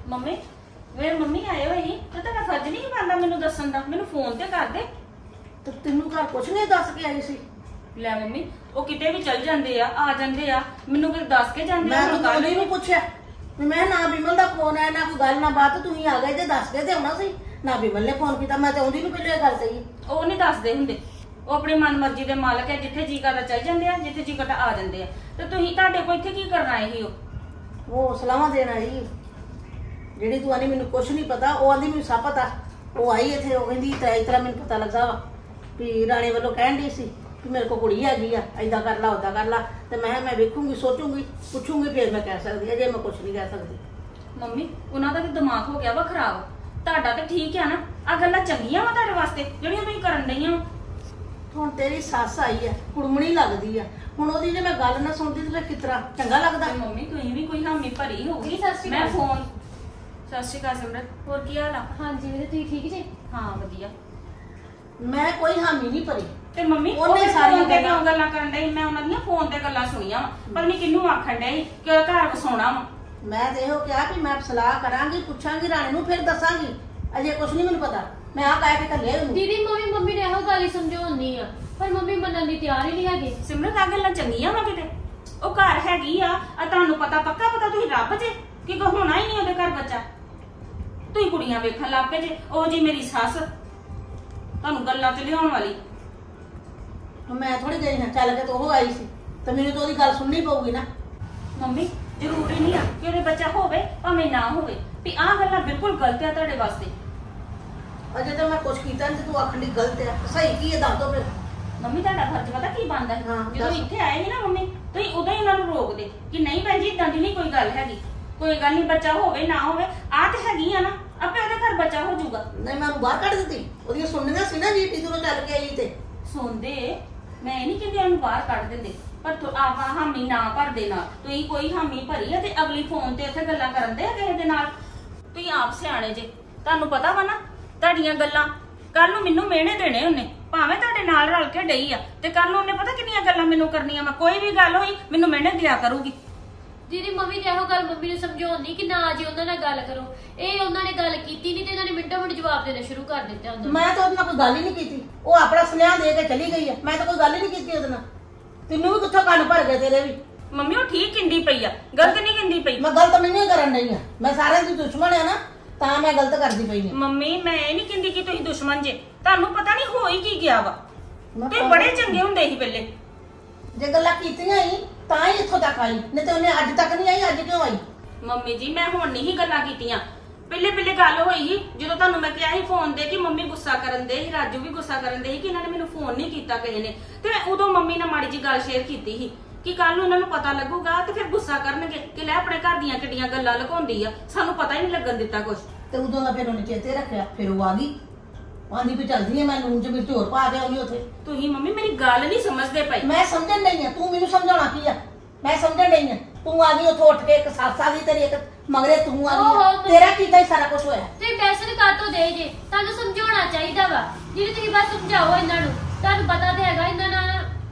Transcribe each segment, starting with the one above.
Mummy ਵੇ mummy ਆਏ ਹੋਏ ਸੀ ਤੇ ਤੇਰਾ ਫਰਜ਼ ਨਹੀਂ ਬਣਦਾ ਮੈਨੂੰ ਦੱਸਣ ਦਾ। ਮੈਨੂੰ ਫੋਨ ਤੇ ਕਰ ਦੇ। ਤੇ ਤੈਨੂੰ ਘਰ ਕੁਛ ਨਹੀਂ ਦੱਸ ਕੇ ਆਈ ਸੀ? ਲੈ ਮੰਮੀ ਉਹ ਕਿਤੇ ਵੀ ਚੱਲ ਜਾਂਦੇ ਆ ਜਾਂਦੇ ਆ, ਮੈਨੂੰ ਕੋਈ ਦੱਸ ਕੇ ਜਾਂਦੇ ਆ। ਮੈਂ ਤਾਂ ਨਹੀਂ ਪੁੱਛਿਆ ਵੀ ਮੈਂ ਨਾ ਬਿਮਲ ਦਾ ਫੋਨ ਆਇਆ, ਨਾ ਕੋਈ ਗੱਲ ਨਾ ਬਾਤ, ਤੁਸੀਂ ਆ ਗਏ ਤੇ ਦੱਸ ਕੇ ਤੇ ਆਉਣਾ ਸੀ। ਨਾ ਬਿਮਲ ਨੇ ਫੋਨ ਕੀਤਾ, ਮੈਂ ਤਾਂ ਆਉਂਦੀ ਨੂੰ ਪਹਿਲੇ ਗੱਲ ਕਹੀ। ਉਹ ਨਹੀਂ ਦੱਸਦੇ ਹੁੰਦੇ, ਉਹ ਆਪਣੀ ਮਨਮਰਜ਼ੀ ਦੇ ਮਾਲਕ ਹੈ। ਜਿੱਥੇ ਜੀ ਕਰਦਾ ਚੱਲ ਜਾਂਦੇ ਆ, ਜਿੱਥੇ ਜੀ ਕਰਦਾ ਆ ਜਾਂਦੇ ਆ। ਤੇ ਤੁਸੀਂ ਤੁਹਾਡੇ ਕੋਲ ਇੱਥੇ ਕੀ ਕਰਨ ਆਏ ਸੀ? ਉਹ ਸਲਾਹਾਂ ਦੇਣ ਆਈ ਜਿਹੜੀ ਤੂੰ ਆਨੀ ਮੈਨੂੰ ਕੁਛ ਨਹੀਂ ਪਤਾ, ਉਹ ਆਂਦੀ ਮੈਨੂੰ ਸਭ ਪਤਾ। ਉਹ ਆਈ ਇੱਥੇ, ਉਹ ਕਹਿੰਦੀ ਇਸ ਤਰ੍ਹਾਂ ਮੈਨੂੰ ਪਤਾ ਲੱਗਾ ਵਾ ਵੀ ਰਾਣੇ ਵੱਲੋਂ ਕਹਿਣ ਦੀ ਸੀ ਕਿ ਮੇਰੇ ਕੋਲ ਕੁੜੀ ਹੈਗੀ ਆ, ਏਦਾਂ ਕਰ ਲਾ ਉਦਾਂ ਕਰ ਲਾ। ਤੇ ਮੈਂ ਵੇਖੂੰਗੀ, ਸੋਚੂੰਗੀ, ਪੁੱਛੂੰਗੀ, ਫਿਰ ਮੈਂ ਕਹਿ ਸਕਦੀ ਅਜੇ ਮੈਂ ਕੁਛ ਨਹੀਂ ਕਹਿ ਸਕਦੀ। ਮੰਮੀ ਉਹਨਾਂ ਦਾ ਵੀ ਦਿਮਾਗ ਹੋ ਗਿਆ ਵਾ ਖਰਾਬ। ਤੁਹਾਡਾ ਤਾਂ ਠੀਕ ਆ ਨਾ, ਆ ਗੱਲਾਂ ਚੰਗੀਆਂ ਵਾ ਤੁਹਾਡੇ ਵਾਸਤੇ ਜਿਹੜੀਆਂ ਤੁਸੀਂ ਕਰਨ ਡਈਆਂ। ਹੁਣ ਤੇਰੀ ਸੱਸ ਆਈ ਆ, ਕੁੜਮਣੀ ਲੱਗਦੀ ਆ, ਹੁਣ ਉਹਦੀ ਜੇ ਮੈਂ ਗੱਲ ਨਾ ਸੁਣਦੀ ਤੇ ਫਿਰ ਕਿਸ ਤਰ੍ਹਾਂ ਚੰਗਾ ਲੱਗਦਾ? ਮੰਮੀ ਤੁਸੀਂ ਵੀ ਕੋਈ ਹਾਮੀ ਭਰੀ ਹੋਊਗੀ। ਮੈਂ ਫੋਨ ਸਤਿ ਸ਼੍ਰੀ ਅਕਾਲ ਸਿਮਰਤ, ਹੋਰ ਕੀ ਹਾਲ ਆ? ਹਾਂਜੀ ਵੀਰੇ ਤੁਸੀਂ ਠੀਕ ਜੀ? ਹਾਂ ਵਧੀਆ। ਮੈਂ ਕੋਈ ਹਾਮੀ ਨਹੀਂ ਭਰੀ। ਤੇ ਮੰਮੀ ਉਹਨੇ ਸਾਰੀਆਂ ਗੱਲਾਂ ਕਰਨ ਡਈ, ਮੈਂ ਉਹਨਾਂ ਦੀਆਂ ਫੋਨ ਤੇ ਗੱਲਾਂ ਸੁਣੀਆਂ ਵਾ। ਪਰ ਨਹੀਂ ਕਿਹਨੂੰ ਆਖਣ ਡਈ ਕਿ ਘਰ ਵਸਾਉਣਾ ਵਾ। ਮੈਂ ਤੇ ਇਹੋ ਕਿਹਾ ਵੀ ਮੈਂ ਸਲਾਹ ਕਰਾਂਗੀ, ਪੁੱਛਾਂਗੀ ਰਾਣੇ ਨੂੰ, ਫਿਰ ਦੱਸਾਂਗੀ। ਅਜੇ ਕੁਛ ਨਹੀਂ ਮੈਨੂੰ ਪਤਾ। ਮੈਂ ਆ ਕਹਿ ਕੇ ਘੱਲਿਆ ਉਹਨੂੰ। ਦੀਦੀ ਮੰਮੀ ਨੇ ਇਹੋ ਗੱਲ ਹੀ ਸਮਝਾਉਣੀ ਆ, ਪਰ ਮੰਮੀ ਮੰਨਣ ਦੀ ਤਿਆਰ ਹੀ ਨਹੀਂ ਹੈਗੀ। ਸਿਮਰਤ ਆ ਗੱਲਾਂ ਚੰਗੀਆਂ ਵਾ ਕਿਤੇ? ਉਹ ਘਰ ਹੈਗੀ ਆ, ਤੁਹਾਨੂੰ ਪਤਾ ਪੱਕਾ ਪਤਾ ਤੁਸੀਂ ਰੱਬ ਜੇ ਕਿ ਕੋ ਹੋਣਾ ਹੀ ਨਹੀਂ ਉਹਦੇ ਘਰ ਬੱਚਾ। ਤੁਸੀਂ ਕੁੜੀਆਂ ਵੇਖਣ ਲੱਗ ਪਏ ਜੇ। ਉਹ ਜੀ ਮੇਰੀ ਸੱਸ ਤੁਹਾਨੂੰ ਗੱਲਾਂ ਚ ਲਿਆਉਣ ਵਾਲੀ। ਮੈਂ ਥੋੜੀ ਗਈ ਹਾਂ, ਚੱਲ ਕੇ ਤਾਂ ਉਹ ਆਈ ਸੀ ਤੇ ਮੈਨੂੰ ਤਾਂ ਉਹਦੀ ਗੱਲ ਸੁਣਨੀ ਪਊਗੀ ਨਾ। ਮੰਮੀ ਜ਼ਰੂਰੀ ਨਹੀਂ ਆ ਕਿ ਉਹਦੇ ਬੱਚਾ ਹੋਵੇ ਭਾਵੇਂ ਨਾ ਹੋਵੇ, ਵੀ ਆਹ ਗੱਲਾਂ ਬਿਲਕੁਲ ਗਲਤ ਆ ਤੁਹਾਡੇ ਵਾਸਤੇ। ਅਜੇ ਤਾਂ ਮੈਂ ਕੁਛ ਕੀਤਾ ਨਹੀਂ, ਤੂੰ ਆਖਣ ਦੀ ਗਲਤ ਆ। ਸਹੀ ਕੀ ਹੈ ਦੱਸ ਦੋ ਫਿਰ। ਮੰਮੀ ਤੁਹਾਡਾ ਫਰਜ਼ ਪਤਾ ਕੀ ਬਣਦਾ? ਜਦੋਂ ਦੱਸ। ਇੱਥੇ ਆਏ ਸੀ ਨਾ ਮੰਮੀ, ਤੁਸੀਂ ਉਦੋਂ ਹੀ ਉਹਨਾਂ ਨੂੰ ਰੋਕਦੇ ਕਿ ਨਹੀਂ ਭੈਣ ਜੀ ਇਦਾਂ ਦੀ ਨਹੀਂ ਕੋਈ ਗੱਲ ਹੈਗੀ, ਕੋਈ ਗੱਲ ਨਹੀਂ, ਬੱਚਾ ਹੋਵੇ ਨਾ ਹੋਵੇ ਆਹ ਤੇ ਹੈਗੀ ਆ ਨਾ, ਆਪੇ ਉਹਦੇ ਘਰ ਬੱਚਾ ਹੋ ਜਾਊਗਾ। ਨਹੀਂ ਮੈਂ ਉਹਨੂੰ ਬਾਹਰ ਕੱਢ ਦਿੱਤੀ, ਉਹਦੀਆਂ ਸੁਣਨੀਆਂ ਸੀ ਨਾ ਜੀ ਜਦੋਂ ਚੱਲ ਕੇ ਆਈ ਤੇ। ਸੁਣਦੇ ਮੈਂ ਇਹ ਨਹੀਂ ਕਹਿੰਦੀ ਉਹਨੂੰ ਬਾਹਰ ਕੱਢ ਦਿੰਦੇ, ਪਰ ਆਪਾਂ ਹਾਮੀ ਨਾ ਭਰਦੇ ਨਾਲ। ਤੁਸੀਂ ਕੋਈ ਹਾਮੀ ਭਰੀ ਆ ਤੇ ਅਗਲੀ ਫੋਨ ਤੇ ਉੱਥੇ ਗੱਲਾਂ ਕਰਨ ਦੇ ਆ ਕਿਸੇ ਦੇ ਨਾਲ। ਤੁਸੀਂ ਆਪ ਸਿਆਣੇ ਜੇ, ਤੁਹਾਨੂੰ ਪਤਾ ਵਾ ਨਾ ਤੁਹਾਡੀਆਂ ਗੱਲਾਂ ਕੱਲ ਨੂੰ ਮੈਨੂੰ ਮਿਹਣੇ ਦੇਣੇ ਉਹਨੇ, ਭਾਵੇਂ ਤੁਹਾਡੇ ਨਾਲ ਰਲ ਕੇ ਡਈ ਆ, ਤੇ ਕੱਲ ਨੂੰ ਉਹਨੇ ਪਤਾ ਕਿੰਨੀਆਂ ਗੱਲਾਂ ਮੈਨੂੰ ਕਰਨੀਆਂ। ਮੈਂ ਕੋਈ ਵੀ ਗੱਲ ਹੋਈ ਮੈਨੂੰ ਮਿਹਣੇ ਦਿਆ ਕਰੂਗੀ। ਦੀਦੀ ਮੰਮੀ ਤੇ ਇਹੋ ਗੱਲ ਮੰਮੀ ਨੂੰ ਸਮਝਾਉਣੀ ਕਿ ਨਾ ਜੀ ਉਹਨਾਂ ਨਾਲ ਗੱਲ ਕਰੋ। ਇਹ ਉਹਨਾਂ ਨੇ ਗੱਲ ਕੀਤੀ ਨਹੀਂ ਤੇ ਇਹਨਾਂ ਨੇ ਮਿੰਟੋ ਮਿੰਟ ਜਵਾਬ ਦੇਣਾ ਸ਼ੁਰੂ ਕਰ ਦਿੱਤਾ। ਮੈਂ ਤਾਂ ਉਹਦੇ ਨਾਲ ਕੋਈ ਗੱਲ ਹੀ ਨਹੀਂ ਕੀਤੀ, ਉਹ ਆਪਣਾ ਸੁਨੇਹਾ ਦੇ ਕੇ ਚਲੀ ਗਈ ਆ। ਮੈਂ ਤਾਂ ਕੋਈ ਗੱਲ ਹੀ ਨਹੀਂ ਕੀਤੀ ਉਹਦੇ ਨਾਲ। ਤੈਨੂੰ ਵੀ ਕਿੱਥੋਂ ਕੰਨ ਭਰ ਗਏ ਤੇਰੇ ਵੀ? ਮੰਮੀ ਉਹ ਠੀਕ ਕਹਿੰਦੀ ਪਈ ਆ, ਗਲਤ ਨਹੀਂ ਕਹਿੰਦੀ ਪਈ। ਮੈਂ ਗਲਤ ਨਹੀਂ ਕਰਨ ਡਈ ਆ, ਮੈਂ ਸਾਰਿਆਂ ਦੀ ਦੁਸ਼ਮਣ ਆ ਨਾ, ਤਾਂ ਮੈਂ ਗਲਤ ਕਰਦੀ ਪਈ ਆ। ਮੰਮੀ ਮੈਂ ਇਹ ਨਹੀਂ ਕਹਿੰਦੀ ਕਿ ਤੁਸੀਂ ਦੁਸ਼ਮਣ ਜੇ, ਤੁਹਾਨੂੰ ਪਤਾ ਨਹੀਂ ਹੋ ਹੀ ਕੀ ਗਿਆ ਵਾ। ਤੁਸੀਂ ਬੜੇ ਚੰਗੇ ਹੁੰਦੇ ਸੀ ਪਹਿਲੇ। ਜੇ ਗੱਲਾਂ ਕੀਤੀਆਂ ਹੀ ਤਾਂ ਹੀ ਇੱਥੋਂ ਤੱਕ ਆਈ, ਨਹੀਂ ਤੇ ਉਹਨੇ ਅੱਜ ਤੱਕ ਨਹੀਂ ਆਈ। ਅੱਜ ਕਿਉਂ ਆਈ? ਮੰਮੀ ਜੀ ਮੈਂ ਹੁਣ ਨਹੀਂ ਗੱਲਾਂ ਕੀਤੀਆਂ, ਪਹਿਲੇ ਗੱਲ ਹੋਈ ਸੀ ਜਦੋਂ ਤੁਹਾਨੂੰ ਮੈਂ ਕਿਹਾ ਸੀ ਫੋਨ ਦੇ ਕਿ ਮੰਮੀ ਗੁੱਸਾ ਕਰਨ ਦੇ ਸੀ, ਰਾਜੂ ਵੀ ਗੁੱਸਾ ਕਰਨ ਦੇ ਸੀ ਕਿ ਇਹਨਾਂ ਨੇ ਮੈਨੂੰ ਫੋਨ ਨਹੀਂ ਕੀਤਾ ਕਿਸੇ ਨੇ। ਤੇ ਮੈਂ ਉਦੋਂ ਮੰਮੀ ਨਾਲ ਮਾੜੀ ਜੀ ਗੱਲ ਸ਼ੇਅਰ ਕੀਤੀ ਸੀ ਕਿ ਕੱਲ ਨੂੰ ਇਹਨਾਂ ਨੂੰ ਪਤਾ ਲੱਗੂਗਾ ਤੇ ਫਿਰ ਗੁੱਸਾ ਕਰਨਗੇ ਕਿ ਲੈ ਆਪਣੇ ਘਰ ਦੀਆਂ ਕਿੱਡੀਆਂ ਗੱਲਾਂ ਲੁਕਾਉਂਦੀ ਆ, ਸਾਨੂੰ ਪਤਾ ਹੀ ਨਹੀਂ ਲੱਗਣ ਦਿੱਤਾ ਕੁਝ। ਤੇ ਉਦੋਂ ਦਾ ਫਿਰ ਉਹਨੇ ਚੇਤੇ ਰੱਖਿਆ, ਫਿਰ ਉਹ ਆ ਗਈ। ਆਂਦੀ ਵੀ ਚੱਲਦੀ ਆ, ਮੈਂ ਲੂਣ ਚ ਮਿਰਚ ਹੋਰ ਪਾ ਕੇ ਆਉਂਦੀ ਉੱਥੇ। ਤੁਸੀਂ ਮੰਮੀ ਮੇਰੀ ਗੱਲ ਨਹੀਂ ਸਮਝਦੇ ਪਏ। ਮੈਂ ਸਮਝਣ ਨਹੀਂ ਆ, ਤੂੰ ਮੈਨੂੰ ਸਮਝਾਉਣਾ ਕੀ ਆ? ਮੈਂ ਸਮਝਣ ਨਹੀਂ ਆ। ਤੂੰ ਆ ਗਈ ਉੱਥੋਂ ਉੱਠ ਕੇ, ਇੱਕ ਸੱਸ ਆ ਗਈ ਤੇਰੀ, ਇੱਕ ਮਗਰੇ ਤੂੰ ਆ ਗਈ। ਤੇਰਾ ਕੀਤਾ ਹੀ ਸਾਰਾ ਕੁਝ ਹੋਇਆ। ਤੇ ਟੈਨਸ਼ਨ ਕਾਤੋਂ ਦੇ ਜੇ? ਤੁਹਾਨੂੰ ਸਮਝਾਉਣਾ ਚਾਹੀਦਾ ਵਾ। ਜਿਹੜੀ ਤੁਸੀਂ ਬਸ ਸਮਝਾਓ ਇਹਨਾਂ ਨੂੰ, ਤੁਹਾਨੂੰ ਪਤਾ ਤੇ ਹੈਗਾ ਇਹਨਾਂ ਨਾਲ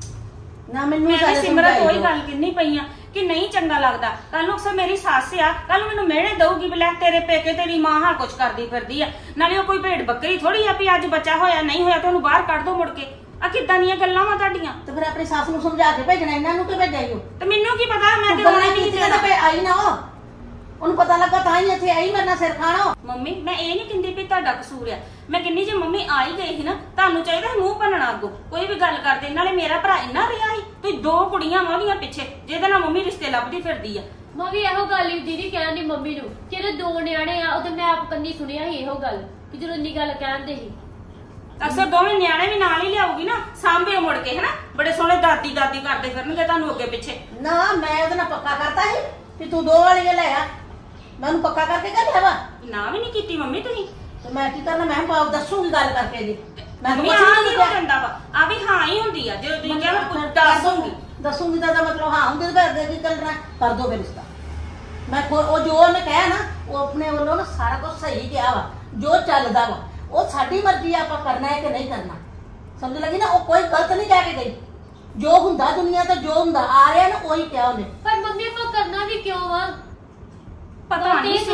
ਨਾ। ਮੈਨੂੰ ਮੈਂ ਸਿਮਰਤ ਉਹੀ ਗੱਲ ਕਿੰਨੀ ਪਈ ਆ ਕਿ ਨਹੀਂ ਚੰਗਾ ਲੱਗਦਾ। ਕੱਲ ਨੂੰ ਅਕਸਰ ਮੇਰੀ ਸੱਸ ਆ, ਕੱਲ ਨੂੰ ਮੈਨੂੰ ਮਿਹਣੇ ਦਊਗੀ ਵੀ ਲੈ ਤੇਰੇ ਪੇਕੇ ਤੇਰੀ ਮਾਂ ਹਾਂ ਕੁਝ ਕਰਦੀ ਫਿਰਦੀ ਆ। ਨਾਲੇ ਉਹ ਕੋਈ ਭੇਡ ਬੱਕਰੀ ਥੋੜੀ ਆ ਵੀ ਅੱਜ ਬੱਚਾ ਹੋਇਆ ਨਹੀਂ ਹੋਇਆ ਤੁਹਾਨੂੰ ਬਾਹਰ ਕੱਢ ਦੋ ਮੁੜ ਕੇ। ਆ ਕਿੱਦਾਂ ਦੀਆਂ ਗੱਲਾਂ ਵਾ ਤੁਹਾਡੀਆਂ? ਤੇ ਫਿਰ ਆਪਣੀ ਸੱਸ ਨੂੰ ਸਮਝਾ ਕੇ ਭੇਜਣਾ, ਇਹਨਾਂ ਨੂੰ ਕਿ ਭੇਜਾਈਓ? ਤੇ ਮੈਨੂੰ ਕੀ ਪਤਾ, ਮੈਂ ਤੇ ਆਉਣਾ ਨਹੀਂ ਦੇਣਾ। ਆਈ ਨਾ ਉਹਨੂੰ ਪਤਾ ਲੱਗਾ ਤਾਂ ਹੀ ਇੱਥੇ ਆਈ, ਮੇਰੇ ਨਾਲ ਸਿਰ ਖਾਣਾ। ਮੰਮੀ ਮੈਂ ਇਹ ਨਹੀਂ ਕਹਿੰਦੀ ਵੀ ਤੁਹਾਡਾ ਕਸੂਰ ਆ, ਮੈਂ ਕਹਿੰਦੀ ਜੇ ਮੰਮੀ ਆ ਹੀ ਗਈ ਸੀ ਨਾ, ਤੁਹਾਨੂੰ ਚਾਹੀਦਾ ਮੂੰਹ ਭੰਨਣਾ ਅੱਗੋਂ ਕੋਈ ਵੀ ਗੱਲ ਕਰਦੇ। ਨਾਲੇ ਮੇਰਾ ਭਰਾ ਇੰਨਾ ਰਿਹਾ ਸੀ, ਤੁਸੀਂ ਦੋ ਕੁੜੀਆਂ ਵਾ ਉਹਦੀਆਂ ਪਿੱਛੇ ਜਿਹਦੇ ਨਾਲ ਮੰਮੀ ਰਿਸ਼ਤੇ ਲੱਭਦੀ ਫਿਰਦੀ ਆ। ਮੈਂ ਵੀ ਇਹੋ ਗੱਲ ਹੀ ਦੀਦੀ ਕਹਿਣ ਦੀ ਮੰਮੀ ਨੂੰ ਕਿ ਇਹਦੇ ਦੋ ਨਿਆਣੇ ਆ। ਉਹਦੇ ਮੈਂ ਆਪ ਕੰਨੀ ਸੁਣਿਆ ਸੀ ਇਹੋ ਗੱਲ ਕਿ ਜਦੋਂ ਇੰਨੀ ਗੱਲ ਕਹਿੰਦੇ ਸੀ। ਅਕਸਰ ਦੋਵੇਂ ਨਿਆਣੇ ਵੀ ਨਾਲ ਹੀ ਲਿਆਉਗੀ ਨਾ, ਸਾਂਭੇ ਮੁੜ ਕੇ ਹਨਾ। ਬੜੇ ਸੋਹਣੇ ਦਾਦੀ ਕਰਦੇ ਫਿਰਨਗੇ ਤੁਹਾਨੂੰ ਅੱਗੇ ਪਿੱਛੇ। ਨਾ ਮੈਂ ਉਹਦੇ ਨਾਲ ਪੱਕਾ ਕਰਤਾ ਸੀ ਕਿ ਤੂੰ ਦੋ ਵਾਲੀਆਂ ਲੈ ਆ। ਮੈਂ ਉਹਨੂੰ ਪੱਕਾ ਕਰਕੇ ਕਹਿੰਦਾ ਵਾ ਨਾ ਵੀ ਨਹੀਂ ਕੀਤੀ ਮੰਮੀ ਤੁਸੀਂ। ਤੇ ਮੈਂ ਕੀ ਕਰਨਾ? ਮੈਂ ਪਾਪ ਦੱਸੂਗੀ ਗੱਲ ਕਰਕੇ ਜੀ। ਮੈਂ ਕੁਝ ਨਹੀਂ ਕਹਿੰਦਾ ਵਾ, ਆ ਵੀ ਹਾਂ ਹੀ ਹੁੰਦੀ ਆ। ਜਦੋਂ ਤੁਸੀਂ ਕਿਹਾ ਮੈਂ ਕੁਝ ਦੱਸੂਗੀ ਤਾਂ ਮਤਲਬ ਹਾਂ ਹੁੰਦੀ ਤਾਂ ਅੱਗੇ ਕੀ ਕਰਨਾ? ਕਰ ਦੋ ਫਿਰ ਰਿਸ਼ਤਾ। ਮੈਂ ਉਹ ਜੋ ਉਹਨੇ ਕਿਹਾ ਨਾ, ਉਹ ਆਪਣੇ ਵੱਲੋਂ ਨਾ ਸਾਰਾ ਕੁਝ ਸਹੀ ਕਿਹਾ ਵਾ। ਜੋ ਚੱਲਦਾ ਵਾ ਉਹ ਸਾਡੀ ਮਰਜ਼ੀ ਆ, ਆਪਾਂ ਕਰਨਾ ਹੈ ਕਿ ਨਹੀਂ ਕਰਨਾ। ਸਮਝ ਲੱਗੀ ਨਾ? ਉਹ ਕੋਈ ਗਲਤ ਨਹੀਂ ਕਹਿ ਕੇ ਗਈ। ਜੋ ਹੁੰਦਾ ਦੁਨੀਆ ਤੇ ਜੋ ਹੁੰਦਾ ਆ ਰਿਹਾ ਨਾ ਉਹੀ ਕਿਹਾ ਉਹਨੇ। ਪਰ ਮੰਮੀ ਆਪਾਂ ਕਰਨਾ ਵੀ ਕਿਉਂ ਵਾ? ਪਤਾ ਨਹੀਂ ਸਿਮਰਤ ਮੰਮੀ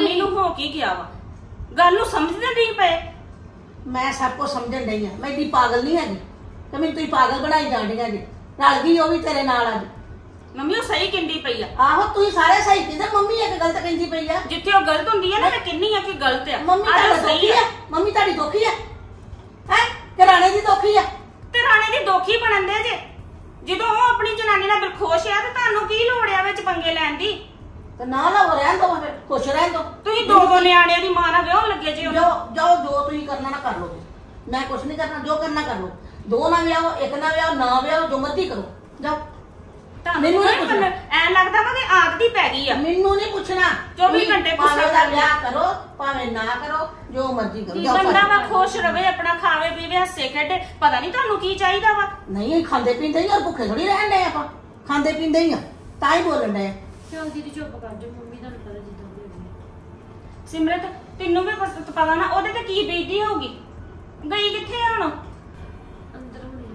ਮੰਮੀ ਨੂੰ ਹੋ ਕੀ ਗਿਆ ਵਾ? ਗੱਲ ਨੂੰ ਸਮਝਦੇ ਨਹੀਂ ਪਏ। ਮੈਂ ਸਭ ਕੁਝ ਸਮਝਣ ਡਈ ਆ, ਮੈਂ ਏਡੀ ਪਾਗਲ ਨਹੀਂ ਹੈਗੀ ਤੇ ਮੈਨੂੰ ਤੁਸੀਂ ਪਾਗਲ ਬਣਾਈ ਜਾਂਦੀਆਂ ਜੀ। ਰਲ ਗਈ ਉਹ ਵੀ ਤੇਰੇ ਨਾਲ ਅੱਜ। ਮੰਮੀ ਉਹ ਸਹੀ ਕਹਿੰਦੀ ਪਈ ਆ। ਆਹੋ ਤੁਸੀਂ ਸਾਰੇ ਸਹੀ ਕਹਿੰਦੇ, ਮੰਮੀ ਇੱਕ ਗਲਤ ਕਹਿੰਦੀ ਪਈ ਆ। ਜਿੱਥੇ ਉਹ ਗਲਤ ਹੁੰਦੀ ਆ ਨਾ ਮੈਂ ਕਿੰਨੀ ਆ ਕਿ ਗਲਤ ਆ। ਮੰਮੀ ਆਹ ਤੁਹਾਡੀ ਸਹੀ ਦੋਖੀ ਆ, ਮੰਮੀ ਤੁਹਾਡੀ ਦੋਖੀ ਆ ਹੈ ਕਿ ਰਾਣੇ ਦੀ ਦੋਖੀ ਆ? ਤੇ ਰਾਣੇ ਦੀ ਦੋਖੀ ਬਣਨ ਦੇ ਜੇ। ਜਦੋਂ ਉਹ ਆਪਣੀ ਜਨਾਨੀ ਨਾਲ ਬਿਲਖੁਸ਼ ਆ ਤੇ ਤੁਹਾਨੂੰ ਕੀ ਲੋੜ ਆ ਵਿੱਚ ਪੰਗੇ ਲੈਣ ਦੀ? ਤੇ ਨਾ ਲਵੋ, ਰਹਿਣ ਦੋ, ਫਿਰ ਖੁਸ਼ ਰਹਿਣ ਦੋ। ਤੁਸੀਂ ਦੋ ਨਿਆਣਿਆਂ ਦੀ ਮਾਂ ਨਾਲ ਵਿਆਹ ਲੱਗੇ ਜੇ ਉਹਨੂੰ। ਜਾਓ ਜੋ ਤੁਸੀਂ ਕਰਨਾ ਨਾ ਕਰ ਲਓ, ਮੈਂ ਕੁਛ ਨਹੀਂ ਕਰਨਾ, ਜੋ ਕਰਨਾ ਕਰ ਲਓ। ਦੋ ਨਾ ਵਿਆਹੋ, ਇੱਕ ਨਾ ਵਿਆਹੋ, ਨਾ ਵਿਆਹੋ, ਜੋ ਮਰਜ਼ੀ ਕਰੋ, ਜਾਓ। ਮੈਨੂੰ ਨਹੀਂ ਪੁੱਛਣਾ। ਐ ਲੱਗਦਾ ਵਾ ਕਿ ਆਦਤ ਹੀ ਪੈ ਗਈ ਆ। ਮੈਨੂੰ ਨਹੀਂ ਪੁੱਛਣਾ। 24 ਘੰਟੇ ਭਾਵੇਂ ਦਾ ਵਿਆਹ ਕਰੋ ਭਾਵੇਂ ਨਾ ਕਰੋ, ਜੋ ਮਰਜ਼ੀ ਕਰੋ, ਜਾਓ। ਬੰਦਾ ਵਾ ਖੁਸ਼ ਰਵੇ, ਆਪਣਾ ਖਾਵੇ ਪੀਵੇ, ਹੱਸੇ ਖੇਡੇ। ਪਤਾ ਨਹੀਂ ਤੁਹਾਨੂੰ ਕੀ ਚਾਹੀਦਾ ਵਾ। ਨਹੀਂ ਖਾਂਦੇ ਪੀਂਦੇ ਹੀ, ਔਰ ਭੁੱਖੇ ਥੋੜੀ ਰਹਿਣ ਡਏ ਆਪਾਂ, ਖਾਂਦੇ ਪੀਂਦੇ ਹੀ ਆ, ਤਾਂ ਹੀ ਬੋਲਣ ਡਏ। ਚਲ ਦੀਦੀ ਚੁੱਪ ਕਰ ਜਾ, ਮੰਮੀ ਤੁਹਾਨੂੰ ਪਤਾ ਜਿੱਦਾਂ ਦੀ ਹੋਈ। ਸਿਮਰਤ ਤੈਨੂੰ ਵੀ ਪਤਾ ਨਾ ਉਹਦੇ ਤੇ ਕੀ ਬੀਤਦੀ ਹੋਊਗੀ। ਗਈ ਕਿੱਥੇ ਆ ਹੁਣ? ਅੰਦਰ ਹੋਣੀ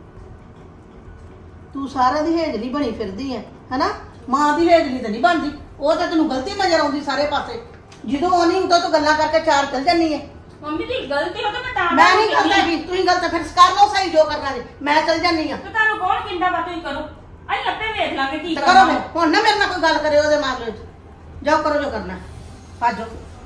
ਤੂੰ ਸਾਰਿਆਂ ਦੀ ਹੇਜਲੀ ਬਣੀ ਫਿਰਦੀ ਹੈ ਹਨਾ? ਮਾਂ ਦੀ ਹੇਜਲੀ ਤਾਂ ਨਹੀਂ ਬਣਦੀ। ਉਹ ਤਾਂ ਤੈਨੂੰ ਗਲਤੀ ਨਜ਼ਰ ਆਉਂਦੀ ਸਾਰੇ ਪਾਸੇ। ਜਦੋਂ ਆਉਣੀ ਉਦੋਂ ਤੂੰ ਗੱਲਾਂ ਕਰਕੇ ਚਾਰ ਚੱਲ ਜਾਂਦੀ ਹੈ। ਮੰਮੀ ਦੀ ਗਲਤੀ ਹੋ ਤਾਂ ਮੈਂ ਤਾਂ ਮੈਂ ਨਹੀਂ ਕਰਦਾ ਜੀ, ਤੁਸੀਂ ਗਲਤ ਫਿਰ ਕਰ ਲਓ ਸਹੀ ਜੋ ਕਰਨਾ ਜੀ, ਮੈਂ ਚੱਲ ਜਾਂਦੀ ਆ। ਤੇ ਤੁਹਾਨੂੰ ਕੌਣ ਕਹਿੰਦਾ ਵਾ ਤੁਸੀਂ ਕਰੋ? ਅਸੀਂ ਆਪੇ ਵੇਖ ਲਾਂਗੇ ਕੀ ਤੇ ਕਰਨਾ। ਕਰੋ ਫਿਰ, ਹੁਣ ਨਾ ਮੇਰੇ ਨਾਲ ਕੋਈ ਗੱਲ ਕਰਿਓ ਉਹਦੇ ਮਾਮਲੇ 'ਚ। ਜਾਓ ਕਰੋ ਜੋ ਕਰਨਾ, ਭੱਜੋ।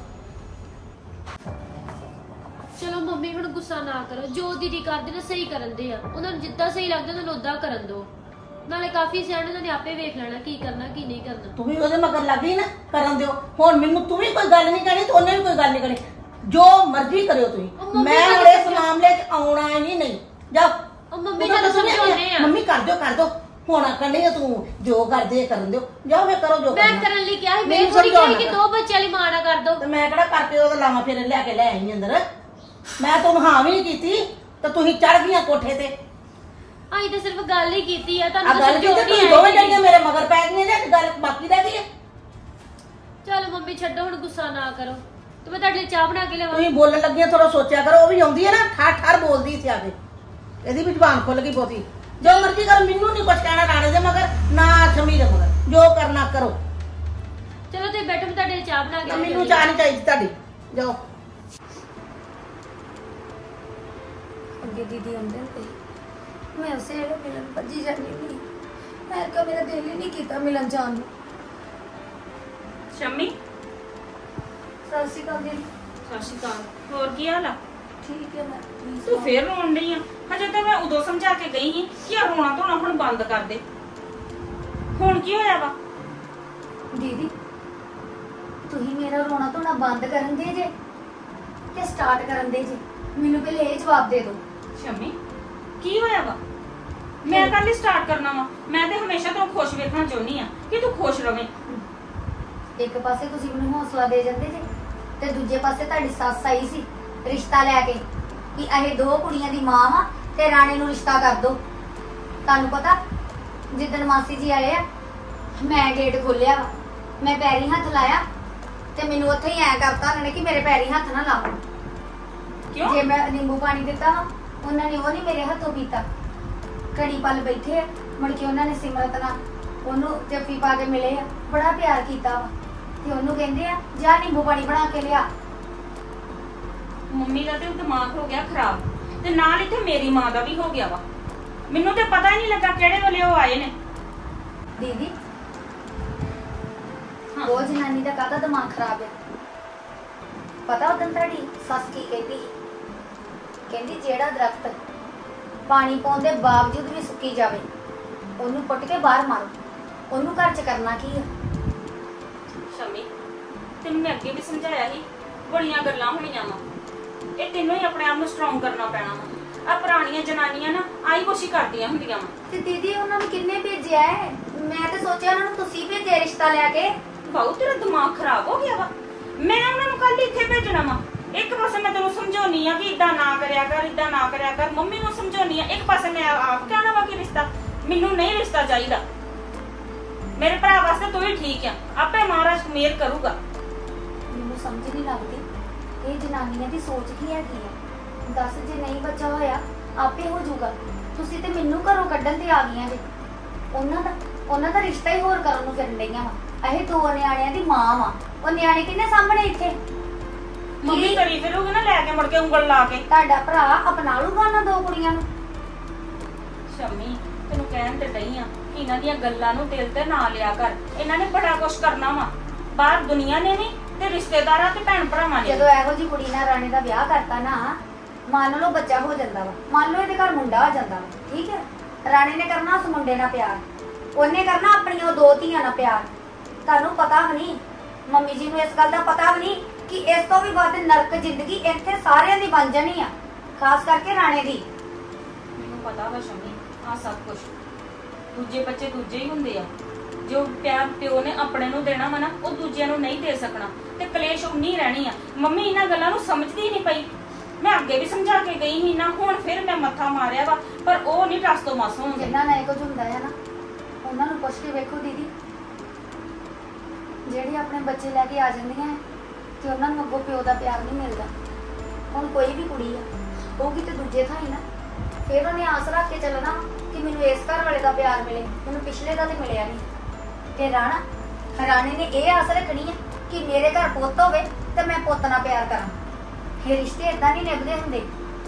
ਚਲੋ ਮੰਮੀ ਹੁਣ ਗੁੱਸਾ ਨਾ ਕਰੋ, ਜੋ ਦੀਦੀ ਕਰਦੇ ਨੇ ਸਹੀ ਕਰਨ ਦੇ ਆ। ਉਹਨਾਂ ਨੂੰ ਜਿੱਦਾਂ ਸਹੀ ਲੱਗਦਾ ਉਹਨਾਂ ਨੂੰ ਉਦਾਂ ਕਰਨ ਦਿਓ। ਨਾਲੇ ਕਾਫੀ ਸਿਆਣੇ, ਉਹਨਾਂ ਨੇ ਆਪੇ ਵੇਖ ਲੈਣਾ ਕੀ ਕਰਨਾ ਕੀ ਨਹੀਂ ਕਰਨਾ। ਤੂੰ ਵੀ ਉਹਦੇ ਮਗਰ ਲੱਗ ਗਈ ਨਾ, ਕਰਨ ਦਿਓ। ਹੁਣ ਮੈਨੂੰ ਤੂੰ ਵੀ ਕੋਈ ਗੱਲ ਨਹੀਂ ਕਹਿਣੀ ਤੇ ਉਹਨੇ ਵੀ ਕੋਈ ਗੱਲ ਨਹੀਂ ਕਰਨੀ, ਜੋ ਮਰਜ਼ੀ ਕਰਿਓ ਤੁਸੀਂ। ਮੈਂ ਹੁਣ ਇਸ ਮਾਮਲੇ 'ਚ ਆਉਣਾ ਹੀ ਨਹੀਂ। ਜਾਓ। ਉਹ ਮੰਮੀ ਜਦੋਂ ਸਮਝਾਉਂਦੇ ਆ। ਮੰਮੀ ਕਰ ਦਿਓ ਹੁਣ ਕਰਨੀ ਤੂੰ ਜੋ ਕਰਦੇ ਕਰਨ ਦਿਓ, ਜਾਓ ਫੇਰ ਕਰੋ ਜੋ ਮੈਂ ਕਰਨ ਲਈ ਕਿਹਾ ਸੀ, ਮੈਂ ਥੋੜੀ ਕਹੀ ਕਿ ਦੋ ਬੱਚਿਆਂ ਲਈ ਮਾਂ ਨਾ ਕਰ ਦੋ। ਤੇ ਮੈਂ ਕਿਹੜਾ ਕਰਕੇ ਉਹਦਾ ਲਾਵਾਂ ਫਿਰ ਲੈ ਕੇ ਲੈ ਆਈ ਅੰਦਰ। ਮੈਂ ਤੁਹਾਨੂੰ ਹਾਂ ਵੀ ਨਹੀਂ ਕੀਤੀ ਤੇ ਤੁਸੀਂ ਚੜ ਗਈਆਂ ਕੋਠੇ ਤੇ। ਆਈ ਤਾਂ ਸਿਰਫ ਗੱਲ ਹੀ ਕੀਤੀ ਆ, ਆ ਤੁਹਾਨੂੰ ਗੱਲ ਕੀਤੀ ਤੁਸੀਂ ਦੋਵੇਂ ਜਣੀਆਂ ਮੇਰੇ ਮਗਰ ਪੈ ਗਈਆਂ ਜੇ ਗੱਲ ਬਾਕੀ ਰਹਿ ਗਈ ਹੈ। ਚਲ ਮੰਮੀ ਛੱਡੋ ਹੁਣ, ਗੁੱਸਾ ਨਾ ਕਰੋ। ਤੇ ਮੈਂ ਤੁਹਾਡੇ ਲਈ ਚਾਹ ਬਣਾ ਕੇ ਲਿਆਵਾਂ। ਤੁਸੀਂ ਬੋਲਣ ਲੱਗੀਆਂ ਥੋੜਾ ਸੋਚਿਆ ਕਰੋ। ਉਹ ਵੀ ਆਉਂਦੀ ਹੈ ਨਾ ਠਾਠ ਬੋਲਦੀ ਇੱਥੇ ਆ ਕੇ, ਇਹਦੀ ਵੀ ਜ਼ੁਬਾਨ ਖੁੱਲ ਗਈ ਬਹੁਤੀ। ਜੋ ਮਰਜ਼ੀ ਕਰ, ਮੈਨੂੰ ਨਹੀਂ ਕੁਛ ਕਹਿਣਾ ਰਾਣੇ ਦੇ ਮਗਰ ਨਾ ਸ਼ਮੀ ਦੇ ਮਗਰ, ਜੋ ਕਰਨਾ ਕਰੋ। ਚਲੋ ਤੁਸੀਂ ਬੈਠੋ, ਮੈਂ ਤੁਹਾਡੇ ਲਈ ਚਾਹ ਬਣਾ ਕੇ ਮੈਨੂੰ ਚਾਹ ਨਹੀਂ ਚਾਹੀਦੀ ਤੁਹਾਡੀ, ਜਾਓ। ਅੱਗੇ ਦੀਦੀ ਆਉਂਦੇ ਹੁੰਦੇ ਮੈਂ ਉਸੇ ਵੇਲੇ ਮਿਲਣ ਭੱਜੀ ਜਾਂਦੀ ਹੁੰਦੀ। ਮੈਂ ਕਿਹਾ ਮੇਰਾ ਦਿਲ ਹੀ ਨਹੀਂ ਕੀਤਾ ਮਿਲਣ ਜਾਣ ਨੂੰ। ਸ਼ੰਮੀ ਸਤਿ ਸ਼੍ਰੀ ਅਕਾਲ ਦੀਦੀ। ਸਤਿ ਸ਼੍ਰੀ ਅਕਾਲ। ਹੋਰ ਕੀ ਹਾਲ ਆ? ਠੀਕ ਹੈ ਮੈਂ ਤੂੰ ਫੇਰ ਰੋਣ ਡਈ ਆ? ਹਜੇ ਤਾਂ ਮੈਂ ਉਦੋਂ ਸਮਝਾ ਕੇ ਗਈ ਸੀ ਕਿ ਆ ਰੋਣਾ ਧੋਣਾ ਹੁਣ ਬੰਦ ਕਰ ਦੇ। ਹੁਣ ਕੀ ਹੋਇਆ ਵਾ? ਦੀਦੀ ਤੁਸੀਂ ਮੇਰਾ ਰੋਣਾ ਧੋਣਾ ਬੰਦ ਕਰਨ ਦੇ ਜੇ ਕਿ ਸਟਾਰਟ ਕਰਨ ਦੇ ਜੇ? ਮੈਨੂੰ ਪਹਿਲੇ ਇਹ ਜਵਾਬ ਦੇ ਦਿਓ। ਸ਼ੰਮੀ ਕੀ ਹੋਇਆ ਵਾ? ਮੈਂ ਕੱਲ ਹੀ ਸਟਾਰਟ ਕਰਨਾ ਵਾ। ਮੈਂ ਤੇ ਹਮੇਸ਼ਾ ਤੈਨੂੰ ਖੁਸ਼ ਵੇਖਣਾ ਚਾਹੁੰਦੀ ਆ ਕਿ ਤੂੰ ਖੁਸ਼ ਰਵੇਂ। ਇੱਕ ਪਾਸੇ ਤੁਸੀਂ ਮੈਨੂੰ ਹੌਸਲਾ ਦੇ ਜਾਂਦੇ ਜੇ ਤੇ ਦੂਜੇ ਪਾਸੇ ਤੁਹਾਡੀ ਸੱਸ ਆਈ ਸੀ ਰਿਸ਼ਤਾ ਲੈ ਕੇ ਕਿ ਇਹ ਦੋ ਕੁੜੀਆਂ ਦੀ ਮਾਂ ਵਾ ਤੇ ਰਾਣੇ ਨੂੰ ਰਿਸ਼ਤਾ ਕਰ ਦੋ। ਤੁਹਾਨੂੰ ਪਤਾ ਜਿੱਦਣ ਮਾਸੀ ਜੀ ਆਏ ਆ ਮੈਂ ਗੇਟ ਖੋਲਿਆ ਵਾ, ਮੈਂ ਪੈਰੀ ਹੱਥ ਲਾਇਆ ਤੇ ਮੈਨੂੰ ਉੱਥੇ ਹੀ ਐ ਕਰਤਾ ਉਹਨਾਂ ਨੇ ਕਿ ਮੇਰੇ ਪੈਰੀ ਹੱਥ ਨਾ ਲਾਓ। ਕਿਉਂ? ਜੇ ਮੈਂ ਨਿੰਬੂ ਪਾਣੀ ਦਿੱਤਾ ਉਹਨਾਂ ਨੇ ਉਹ ਨਹੀਂ ਮੇਰੇ ਹੱਥੋਂ ਪੀਤਾ। ਘੜੀ ਪਲ ਬੈਠੇ ਆ, ਮੁੜ ਕੇ ਉਹਨਾਂ ਨੇ ਸਿਮਰਤ ਨਾਲ ਉਹਨੂੰ ਜੱਫੀ ਪਾ ਕੇ ਮਿਲੇ ਆ, ਬੜਾ ਪਿਆਰ ਕੀਤਾ ਵਾ ਤੇ ਉਹਨੂੰ ਕਹਿੰਦੇ ਆ ਜਾ ਨਿੰਬੂ ਪਾਣੀ ਬਣਾ ਕੇ ਲਿਆ। ਮੰਮੀ ਦਾ ਤੇ ਦਿਮਾਗ ਹੋ ਗਿਆ ਖਰਾਬ ਤੇ ਨਾਲ ਇੱਥੇ ਮੇਰੀ ਮਾਂ ਦਾ ਵੀ ਹੋ ਗਿਆ ਵਾ। ਮੈਨੂੰ ਤੇ ਪਤਾ ਹੀ ਨਹੀਂ ਲੱਗਾ ਕਿਹੜੇ ਵੇਲੇ ਉਹ ਆਏ ਨੇ। ਦੀਦੀ ਉਹ ਜਨਾਨੀ ਦਾ ਕਾਹਦਾ ਦਿਮਾਗ ਖਰਾਬ ਹੈ ਪਤਾ? ਉਦੋਂ ਤੁਹਾਡੀ ਸੱਸ ਕੀ ਕਹਿੰਦੀ? ਕਹਿੰਦੀ ਜਿਹੜਾ ਦਰਖਤ ਪਾਣੀ ਪਾਉਣ ਦੇ ਬਾਵਜੂਦ ਵੀ ਸੁੱਕੀ ਜਾਵੇ ਉਹਨੂੰ ਪੁੱਟ ਕੇ ਬਾਹਰ ਮਾਰੋ। ਉਹਨੂੰ ਘਰ 'ਚ ਕਰਨਾ ਕੀ ਆ? ਸ਼ਮੀ ਤੈਨੂੰ ਮੈਂ ਅੱਗੇ ਵੀ ਸਮਝਾਇਆ ਸੀ, ਬੜੀਆਂ ਗੱਲਾਂ ਹੋਣੀਆਂ ਵਾ। ਇਹ ਤੈਨੂੰ ਹੀ ਆਪਣੇ ਆਪ ਨੂੰ ਸਟਰੋਂਗ ਕਰਨਾ ਪੈਣਾ ਵਾ। ਆ ਪੁਰਾਣੀਆਂ ਜਨਾਨੀਆਂ ਨਾ ਆਈ ਕੋਸ਼ਿਸ਼ ਕਰਦੀਆਂ ਹੁੰਦੀਆਂ ਵਾ। ਤੇ ਦੀਦੀ ਉਹਨਾਂ ਨੂੰ ਕਿੰਨੇ ਭੇਜਿਆ ਹੈ? ਮੈਂ ਤੇ ਸੋਚਿਆ ਉਹਨਾਂ ਨੂੰ ਤੁਸੀਂ ਭੇਜਿਆ ਰਿਸ਼ਤਾ ਲੈ ਕੇ। ਬਾਊ ਤੇਰਾ ਦਿਮਾਗ ਖਰਾਬ ਹੋ ਗਿਆ ਵਾ। ਮੈਂ ਉਹਨਾਂ ਨੂੰ ਕੱਲ ਇੱਥੇ ਭੇਜਣਾ ਵਾ। ਇੱਕ ਪਾਸੇ ਮੈਂ ਤੈਨੂੰ ਸਮਝਾਉਣੀ ਆ ਕਿ ਇਦਾਂ ਨਾ ਕਰਿਆ ਕਰ, ਇਦਾਂ ਨਾ ਕਰਿਆ ਕਰ। ਮੰਮੀ ਨੂੰ ਸਮਝਾਉਣੀ ਆ, ਇੱਕ ਪਾਸੇ ਮੈਂ ਆਪ ਕਹਿਣਾ ਵਾ ਕਿ ਰਿਸ਼ਤਾ ਮੈਨੂੰ ਨਹੀਂ ਰਿਸ਼ਤਾ ਚਾਹੀਦਾ। ਮੇਰੇ ਭਰਾ ਵਾਸਤੇ ਤੂੰ ਹੀ ਠੀਕ ਆ, ਆਪੇ ਮਹਾਰਾਜ ਮੇਰ ਕਰੂਗਾ। ਮੈਨੂੰ ਸਮਝ ਨਹੀਂ ਲੱਗਦੀ ਇਹ ਜਨਾਨੀਆਂ ਦੀ ਸੋਚ ਕੀ ਹੈਗੀ ਹੈ। ਦੱਸ ਜੇ ਨਹੀਂ ਬੱਚਾ ਹੋਇਆ ਆਪੇ ਹੋ ਜਾਊਗਾ। ਤੁਸੀਂ ਤੇ ਮੈਨੂੰ ਘਰੋਂ ਕੱਢਣ ਤੇ ਆ ਗਈਆਂ ਜੇ। ਉਹਨਾਂ ਦਾ ਰਿਸ਼ਤਾ ਹੀ ਹੋਰ ਕਰਨ ਨੂੰ ਫਿਰਨ ਡਈਆਂ ਵਾ। ਇਹ ਦੋ ਨਿਆਣਿਆਂ ਦੀ ਮਾਂ ਵਾ, ਉਹ ਨਿਆਣੇ ਕਿੰਨੇ ਸਾਹਮਣੇ ਇੱਥੇ ਮੰਮੀ ਕਰੀ ਫਿਰੂਗੀ ਨਾ ਲੈ ਕੇ ਮੁੜ ਕੇ ਉਂਗਲ ਲਾ ਕੇ। ਤੁਹਾਡਾ ਭਰਾ ਅਪਣਾ ਲੂਗਾ ਉਹਨਾਂ ਦੋ ਕੁੜੀਆਂ ਨੂੰ। ਸ਼ਮੀ ਤੈਨੂੰ ਕਹਿਣ ਤੇ ਡਈ ਆ ਕਿ ਇਹਨਾਂ ਦੀਆਂ ਗੱਲਾਂ ਨੂੰ ਦਿਲ ਤੇ ਨਾ ਲਿਆ ਕਰ। ਇਹਨਾਂ ਨੇ ਬੜਾ ਕੁਛ ਕਰਨਾ ਵਾ, ਬਾਹਰ ਦੁਨੀਆ ਨੇ ਵੀ ਤੇ ਰਿਸ਼ਤੇਦਾਰਾਂ ਤੇ ਭੈਣ ਭਰਾਵਾਂ ਨੇ। ਜਦੋਂ ਇਹੋ ਜੀ ਕੁੜੀ ਨਾਲ ਰਾਣੇ ਦਾ ਵਿਆਹ ਕਰਤਾ ਨਾ, ਮੰਨ ਲਓ ਬੱਚਾ ਹੋ ਜਾਂਦਾ ਵਾ, ਮੰਨ ਲਓ ਇਹਦੇ ਘਰ ਮੁੰਡਾ ਹੋ ਜਾਂਦਾ ਵਾ, ਠੀਕ ਹੈ, ਰਾਣੇ ਨੇ ਕਰਨਾ ਉਸ ਮੁੰਡੇ ਨਾਲ ਪਿਆਰ, ਉਹਨੇ ਕਰਨਾ ਆਪਣੀਆਂ ਦੋ ਧੀਆਂ ਨਾਲ ਪਿਆਰ। ਤੁਹਾਨੂੰ ਪਤਾ ਵੀ ਨਹੀਂ, ਮੰਮੀ ਜੀ ਨੂੰ ਇਸ ਗੱਲ ਦਾ ਪਤਾ ਵੀ ਨਹੀਂ ਕਿ ਇਸ ਤੋਂ ਵੀ ਵੱਧ ਨਰਕ ਜ਼ਿੰਦਗੀ ਇੱਥੇ ਸਾਰਿਆਂ ਦੀ ਬਣ ਜਾਣੀ ਆ, ਖਾਸ ਕਰਕੇ ਰਾਣੇ ਦੀ। ਮੈਨੂੰ ਪਤਾ ਵਾ ਸ਼ਮੀ, ਆ ਸਭ ਕੁਝ ਦੂਜੇ ਬੱਚੇ ਦੂਜੇ ਹੀ ਹੁੰਦੇ ਆ। ਜੋ ਪਿਆਰ ਪਿਓ ਨੇ ਆਪਣੇ ਨੂੰ ਦੇਣਾ ਵਾ ਨਾ, ਉਹ ਦੂਜਿਆਂ ਨੂੰ ਨਹੀਂ ਦੇ ਸਕਣਾ ਤੇ ਕਲੇਸ਼ ਉਨੀ ਰਹਿਣੀ ਆ। ਮੰਮੀ ਇਹਨਾਂ ਗੱਲਾਂ ਨੂੰ ਸਮਝਦੀ ਨਹੀਂ ਪਈ। ਮੈਂ ਅੱਗੇ ਵੀ ਸਮਝਾ ਕੇ ਗਈ ਸੀ ਨਾ, ਹੁਣ ਫਿਰ ਮੈਂ ਮੱਥਾ ਮਾਰਿਆ ਵਾ, ਪਰ ਉਹ ਨਹੀਂ ਟਸ ਤੋਂ ਮਸ ਹੁੰਦੇ। ਜਿੰਨਾ ਨਾ ਇਹ ਕੁਝ ਹੁੰਦਾ ਹੈ ਨਾ, ਉਹਨਾਂ ਨੂੰ ਪੁੱਛ ਕੇ ਵੇਖੋ ਦੀਦੀ, ਜਿਹੜੀ ਆਪਣੇ ਬੱਚੇ ਲੈ ਕੇ ਆ ਜਾਂਦੀਆਂ ਤੇ ਉਹਨਾਂ ਨੂੰ ਅੱਗੋਂ ਪਿਓ ਦਾ ਪਿਆਰ ਨਹੀਂ ਮਿਲਦਾ। ਹੁਣ ਕੋਈ ਵੀ ਕੁੜੀ ਆ ਹੋਊਗੀ ਤੇ ਦੂਜੇ ਥਾਂ ਹੀ ਨਾ, ਫਿਰ ਉਹਨੇ ਆਸ ਰੱਖ ਕੇ ਚੱਲਣਾ ਕਿ ਮੈਨੂੰ ਇਸ ਘਰ ਵਾਲੇ ਦਾ ਪਿਆਰ ਮਿਲੇ, ਮੈਨੂੰ ਪਿਛਲੇ ਦਾ ਤੇ ਮਿਲਿਆ ਨਹੀਂ। ਤੇ ਰਾਣੇ ਨੇ ਇਹ ਆਸ ਰੱਖਣੀ ਹੈ ਕਿ ਮੇਰੇ ਘਰ ਪੁੱਤ ਹੋਵੇ ਤੇ ਮੈਂ ਪੁੱਤ ਨਾਲ ਪਿਆਰ ਕਰਾਂ। ਇਹ ਰਿਸ਼ਤੇ ਇਦਾਂ ਨਹੀਂ ਨਿਭਦੇ ਹੁੰਦੇ।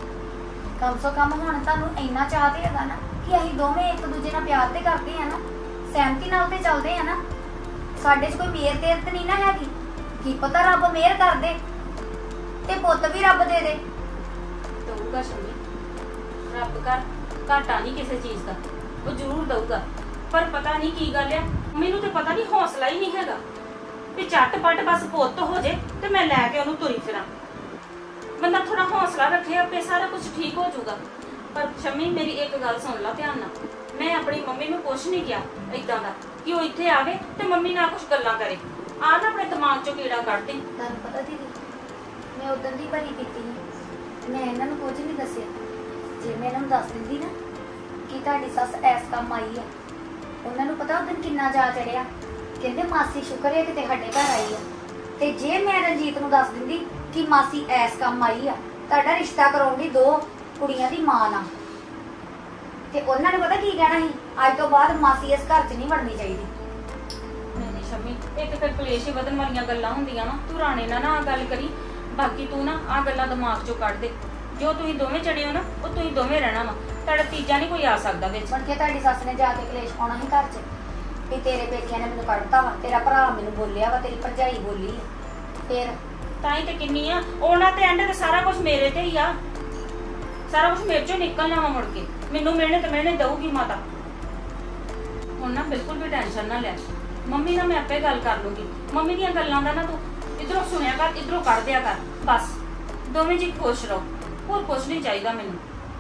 ਕਮ ਸੋ ਕਮ ਹੁਣ ਤੁਹਾਨੂੰ ਇੰਨਾ ਚਾਹ ਤੇ ਹੈਗਾ ਨਾ ਕਿ ਅਸੀਂ ਦੋਵੇਂ ਇੱਕ ਦੂਜੇ ਨਾਲ ਪਿਆਰ ਤੇ ਕਰਦੇ ਆ ਨਾ, ਸਹਿਮਤੀ ਨਾਲ ਤੇ ਚੱਲਦੇ ਆ ਨਾ। ਸਾਡੇ 'ਚ ਕੋਈ ਮੇਰ ਤੇਰਤ ਨਹੀਂ ਨਾ ਹੈਗੀ। ਕੀ ਪਤਾ ਰੱਬ ਮਿਹਰ ਕਰ ਦੇ ਤੇ ਪੁੱਤ ਵੀ ਰੱਬ ਦੇ ਦੇ। ਦਊਗਾ ਸ਼ਮੀ, ਰੱਬ ਘਾਟਾ ਨਹੀਂ ਕਿਸੇ ਚੀਜ਼ ਦਾ, ਉਹ ਜ਼ਰੂਰ ਦਊਗਾ। ਪਰ ਪਤਾ ਨਹੀਂ ਕੀ ਗੱਲ ਆ, ਮੈਨੂੰ ਤੇ ਪਤਾ ਨਹੀਂ ਹੌਸਲਾ ਹੀ ਨਹੀਂ ਹੈਗਾ ਵੀ ਝੱਟ-ਪੱਟ ਬਸ ਪੁੱਤ ਹੋ ਜੇ ਤੇ ਮੈਂ ਲੈ ਕੇ ਉਹਨੂੰ ਤੁਰੀ ਫਿਰਾਂ। ਬੰਦਾ ਥੋੜਾ ਹੌਸਲਾ ਰੱਖੇ, ਆਪੇ ਸਾਰਾ ਕੁਝ ਠੀਕ ਹੋ ਜਾਊਗਾ। ਪਰ ਸ਼ਮੀ ਮੇਰੀ ਇੱਕ ਗੱਲ ਸੁਣ ਲਾ ਧਿਆਨ ਨਾਲ, ਮੈਂ ਆਪਣੀ ਮੰਮੀ ਨੂੰ ਕੁਛ ਨਹੀਂ ਕਿਹਾ ਏਦਾਂ ਦਾ ਕਿ ਉਹ ਇੱਥੇ ਆਵੇ ਤੇ ਮੰਮੀ ਨਾਲ ਕੁਝ ਗੱਲਾਂ ਕਰੇ। ਆ ਨਾ ਆਪਣੇ ਦਿਮਾਗ ਚੋਂ ਕੀੜਾ ਕੱਢ ਦੇ। ਤੁਹਾਨੂੰ ਪਤਾ ਦੀਦੀ, ਮੈਂ ਉਦੋਂ ਦੀ ਭਰੀ ਕੀਤੀ ਸੀ, ਮੈਂ ਇਹਨਾਂ ਨੂੰ ਕੁਝ ਨਹੀਂ ਦੱਸਿਆ। ਜੇ ਮੈਂ ਇਹਨਾਂ ਨੂੰ ਦੱਸ ਦਿੰਦੀ ਨਾ ਕਿ ਤੁਹਾਡੀ ਸੱਸ ਐਸ ਕੰਮ ਆਈ ਆ, ਉਹਨਾਂ ਨੂੰ ਪਤਾ ਉਦੋਂ ਕਿੰਨਾ ਜਾ ਚੜਿਆ। ਕਹਿੰਦੇ ਮਾਸੀ ਸ਼ੁਕਰ ਹੈ ਕਿਤੇ ਸਾਡੇ ਘਰ ਆਈ ਆ। ਤੇ ਜੇ ਮੈਂ ਰਣਜੀਤ ਨੂੰ ਦੱਸ ਦਿੰਦੀ ਕਿ ਮਾਸੀ ਐਸ ਕੰਮ ਆਈ ਆ, ਤੁਹਾਡਾ ਰਿਸ਼ਤਾ ਕਰਾਉਣ ਦੀ ਦੋ ਕੁੜੀਆਂ ਦੀ ਮਾਂ ਨਾਲ, ਤੇ ਉਹਨਾਂ ਨੇ ਪਤਾ ਕੀ ਕਹਿਣਾ ਸੀ, ਅੱਜ ਤੋਂ ਬਾਅਦ ਮਾਸੀ ਇਸ ਘਰ 'ਚ ਨਹੀਂ ਵੜਨੀ ਚਾਹੀਦੀ। ਨਹੀਂ ਸ਼ਮੀ, ਇੱਕ ਤਾਂ ਕਲੇਸ਼ ਵਧਣ ਵਾਲੀਆਂ ਗੱਲਾਂ ਹੁੰਦੀਆਂ ਵਾ। ਤੂੰ ਰਾਣੇ ਨਾਲ ਨਾ ਆ ਗੱਲ ਕਰੀ, ਬਾਕੀ ਤੂੰ ਨਾ ਆ ਗੱਲਾਂ ਦਿਮਾਗ ਚੋਂ ਕੱਢ ਦੇ। ਜੋ ਤੁਸੀਂ ਦੋਵੇਂ ਚੜੇ ਹੋ ਨਾ, ਉਹ ਤੁਸੀਂ ਦੋਵੇਂ ਰਹਿਣਾ ਵਾ, ਤੁਹਾਡਾ ਤੀਜਾ ਨਹੀਂ ਕੋਈ ਆ ਸਕਦਾ ਵਿੱਚ। ਮੁੜ ਕੇ ਤੁਹਾਡੀ ਸੱਸ ਨੇ ਜਾ ਕੇ ਕਲੇਸ਼ ਪਾਉਣਾ ਸੀ ਘਰ 'ਚ ਵੀ ਤੇਰੇ ਪੇਕਿਆਂ ਨੇ ਮੈਨੂੰ ਕੱਢਤਾ ਵਾ, ਤੇਰਾ ਭਰਾ ਮੈਨੂੰ ਬੋਲਿਆ ਵਾ, ਤੇਰੀ ਭਰਜਾਈ ਬੋਲੀ ਆ। ਫਿਰ ਤਾਂ ਹੀ ਤੇ ਕਿੰਨੀ ਆ ਉਹਨਾਂ ਤੇ ਐਂਡ ਤੇ ਸਾਰਾ ਕੁਝ ਮੇਰੇ ਤੇ ਹੀ ਆ। ਸਾਰਾ ਕੁਝ ਮੇਰੇ ਚੋਂ ਨਿਕਲਣਾ ਵਾ। ਮੁੜ ਕੇ ਮੈਨੂੰ ਮਿਹਣੇ ਦਊਗੀ ਮਾਤਾ। ਹੁਣ ਨਾ ਬਿਲਕੁਲ ਵੀ ਟੈਨਸ਼ਨ ਨਾ ਲੈ, ਮੰਮੀ ਨਾਲ ਮੈਂ ਆਪੇ ਗੱਲ ਕਰ ਲੂੰਗੀ। ਮੰਮੀ ਦੀਆਂ ਗੱਲਾਂ ਦਾ ਨਾ ਤੂੰ ਇਧਰੋਂ ਸੁਣਿਆ ਕਰ, ਇਧਰੋਂ ਕੱਢ ਦਿਆ ਕਰ, ਬਸ ਦੋਵੇਂ ਜੀ ਖੁਸ਼ ਰਹੋ, ਹੋਰ ਕੁਝ ਨਹੀਂ ਚਾਹੀਦਾ ਮੈਨੂੰ।